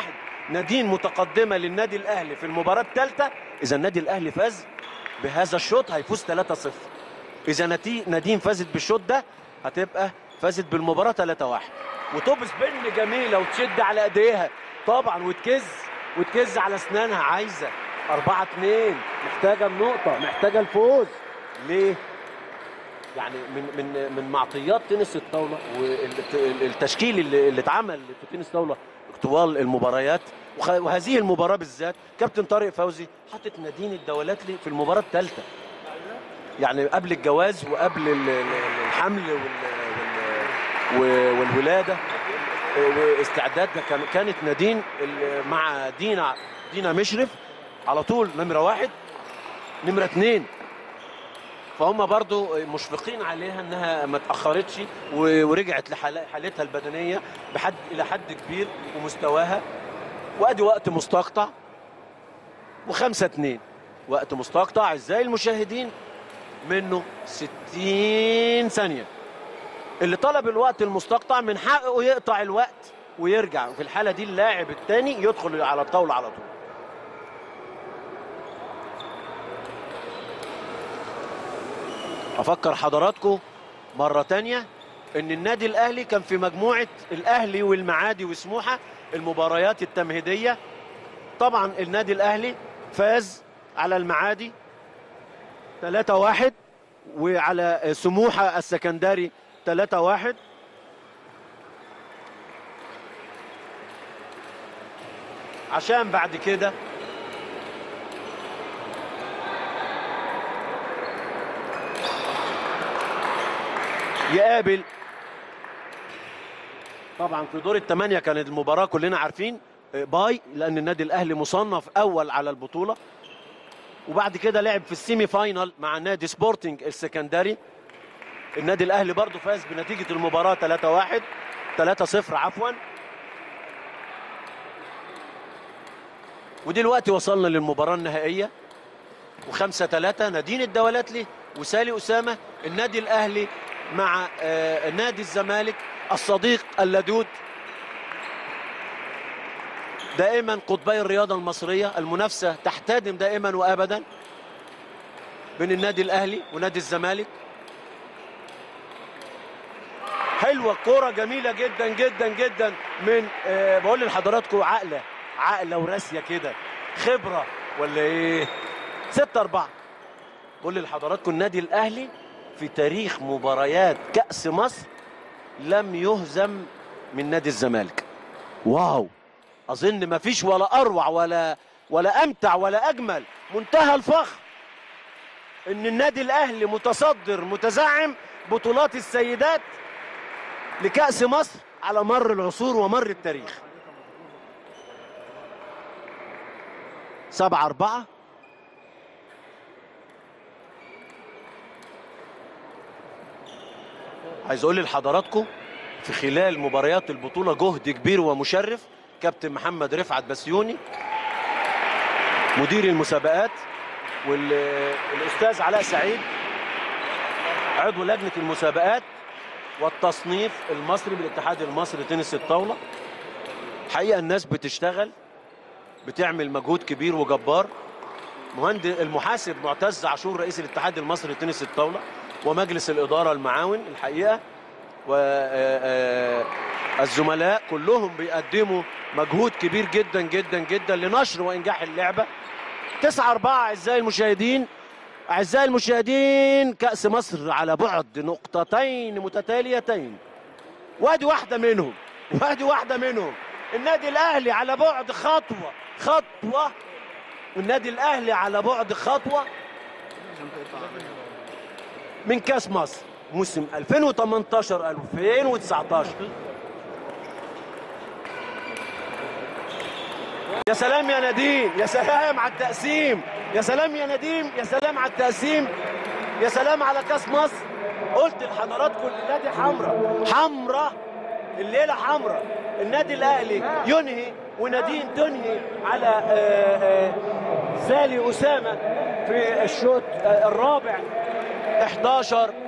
نادين متقدمه للنادي الاهلي في المباراه الثالثه. اذا النادي الاهلي فاز بهذا الشوط هيفوز ثلاثة صفر. اذا نادين فازت بالشوط ده هتبقى فازت بالمباراه ثلاثة واحد. وتوبس بن جميله وتشد على ايديها طبعا وتكز وتكز على اسنانها. عايزه أربعة اتنين، محتاجه النقطه، محتاجه الفوز. ليه؟ يعني من من من معطيات تنس الطاوله والتشكيل اللي, اللي اتعمل في تنس الطاوله طوال المباريات وهذه المباراه بالذات، كابتن طارق فوزي حطت نادين الدولاتلي في المباراه الثالثه. يعني قبل الجواز وقبل الحمل والولاده واستعداد كانت نادين مع دينا دينا مشرف على طول نمره واحد نمره اثنين. فهم برضو مشفقين عليها انها ما تاخرتش ورجعت لحالتها البدنيه بحد الى حد كبير ومستواها. وادي وقت مستقطع وخمسة اتنين وقت مستقطع اعزائي المشاهدين منه ستين ثانيه. اللي طلب الوقت المستقطع من حقه يقطع الوقت ويرجع. في الحاله دي اللاعب الثاني يدخل على الطاوله على طول. افكر حضراتكم مره تانية ان النادي الاهلي كان في مجموعه الاهلي والمعادي وسموحه المباريات التمهيديه. طبعا النادي الاهلي فاز على المعادي ثلاثة واحد وعلى سموحه السكندري ثلاثة واحد. عشان بعد كده يقابل طبعا في دور الثمانيه. كانت المباراه كلنا عارفين باي لان النادي الاهلي مصنف اول على البطوله. وبعد كده لعب في السيمي فاينال مع نادي سبورتنج السكندري. النادي الاهلي برضه فاز بنتيجه المباراه ثلاثة واحد ثلاثة صفر عفوا. ودلوقتي وصلنا للمباراه النهائيه وخمسة ثلاثة نادين الدولاتلي وسالي اسامه. النادي الاهلي مع آه نادي الزمالك الصديق اللدود. دائما قطبي الرياضه المصريه المنافسه تحتدم دائما وابدا بين النادي الاهلي ونادي الزمالك. حلوه الكوره جميله جدا جدا جدا من آه بقول لحضراتكم عقله عقله وراسيه كده خبره ولا ايه. ستة أربعة. بقول لحضراتكم النادي الاهلي في تاريخ مباريات كأس مصر لم يهزم من نادي الزمالك. واو، اظن ما فيش ولا اروع ولا ولا امتع ولا اجمل. منتهى الفخر ان النادي الاهلي متصدر متزعم بطولات السيدات لكأس مصر على مر العصور ومر التاريخ. سبعة أربعة. عايز اقول لحضراتكم في خلال مباريات البطوله جهد كبير ومشرف كابتن محمد رفعت بسيوني مدير المسابقات والاستاذ علاء سعيد عضو لجنه المسابقات والتصنيف المصري بالاتحاد المصري لتنس الطاوله. حقيقه الناس بتشتغل بتعمل مجهود كبير وجبار. مهندس المحاسب معتز عاشور رئيس الاتحاد المصري لتنس الطاوله ومجلس الإدارة المعاون الحقيقة والزملاء كلهم بيقدموا مجهود كبير جدا جدا جدا لنشر وإنجاح اللعبة. تسعة أربعة. أعزائي المشاهدين أعزائي المشاهدين كأس مصر على بعد نقطتين متتاليتين. وادي واحدة منهم وادي واحدة منهم. النادي الأهلي على بعد خطوة خطوة والنادي الأهلي على بعد خطوة من كاس مصر موسم ألفين وثمانية عشر ألفين وتسعة عشر. يا سلام يا نديم، يا سلام على التقسيم، يا سلام يا نديم، يا سلام على التقسيم، يا سلام على كاس مصر. قلت لحضراتكم الليله دي حمراء حمراء، الليله حمراء. النادي الاهلي ينهي ونادين تنهي على آآ آآ سالي اسامه في الشوط الرابع إحدى عشر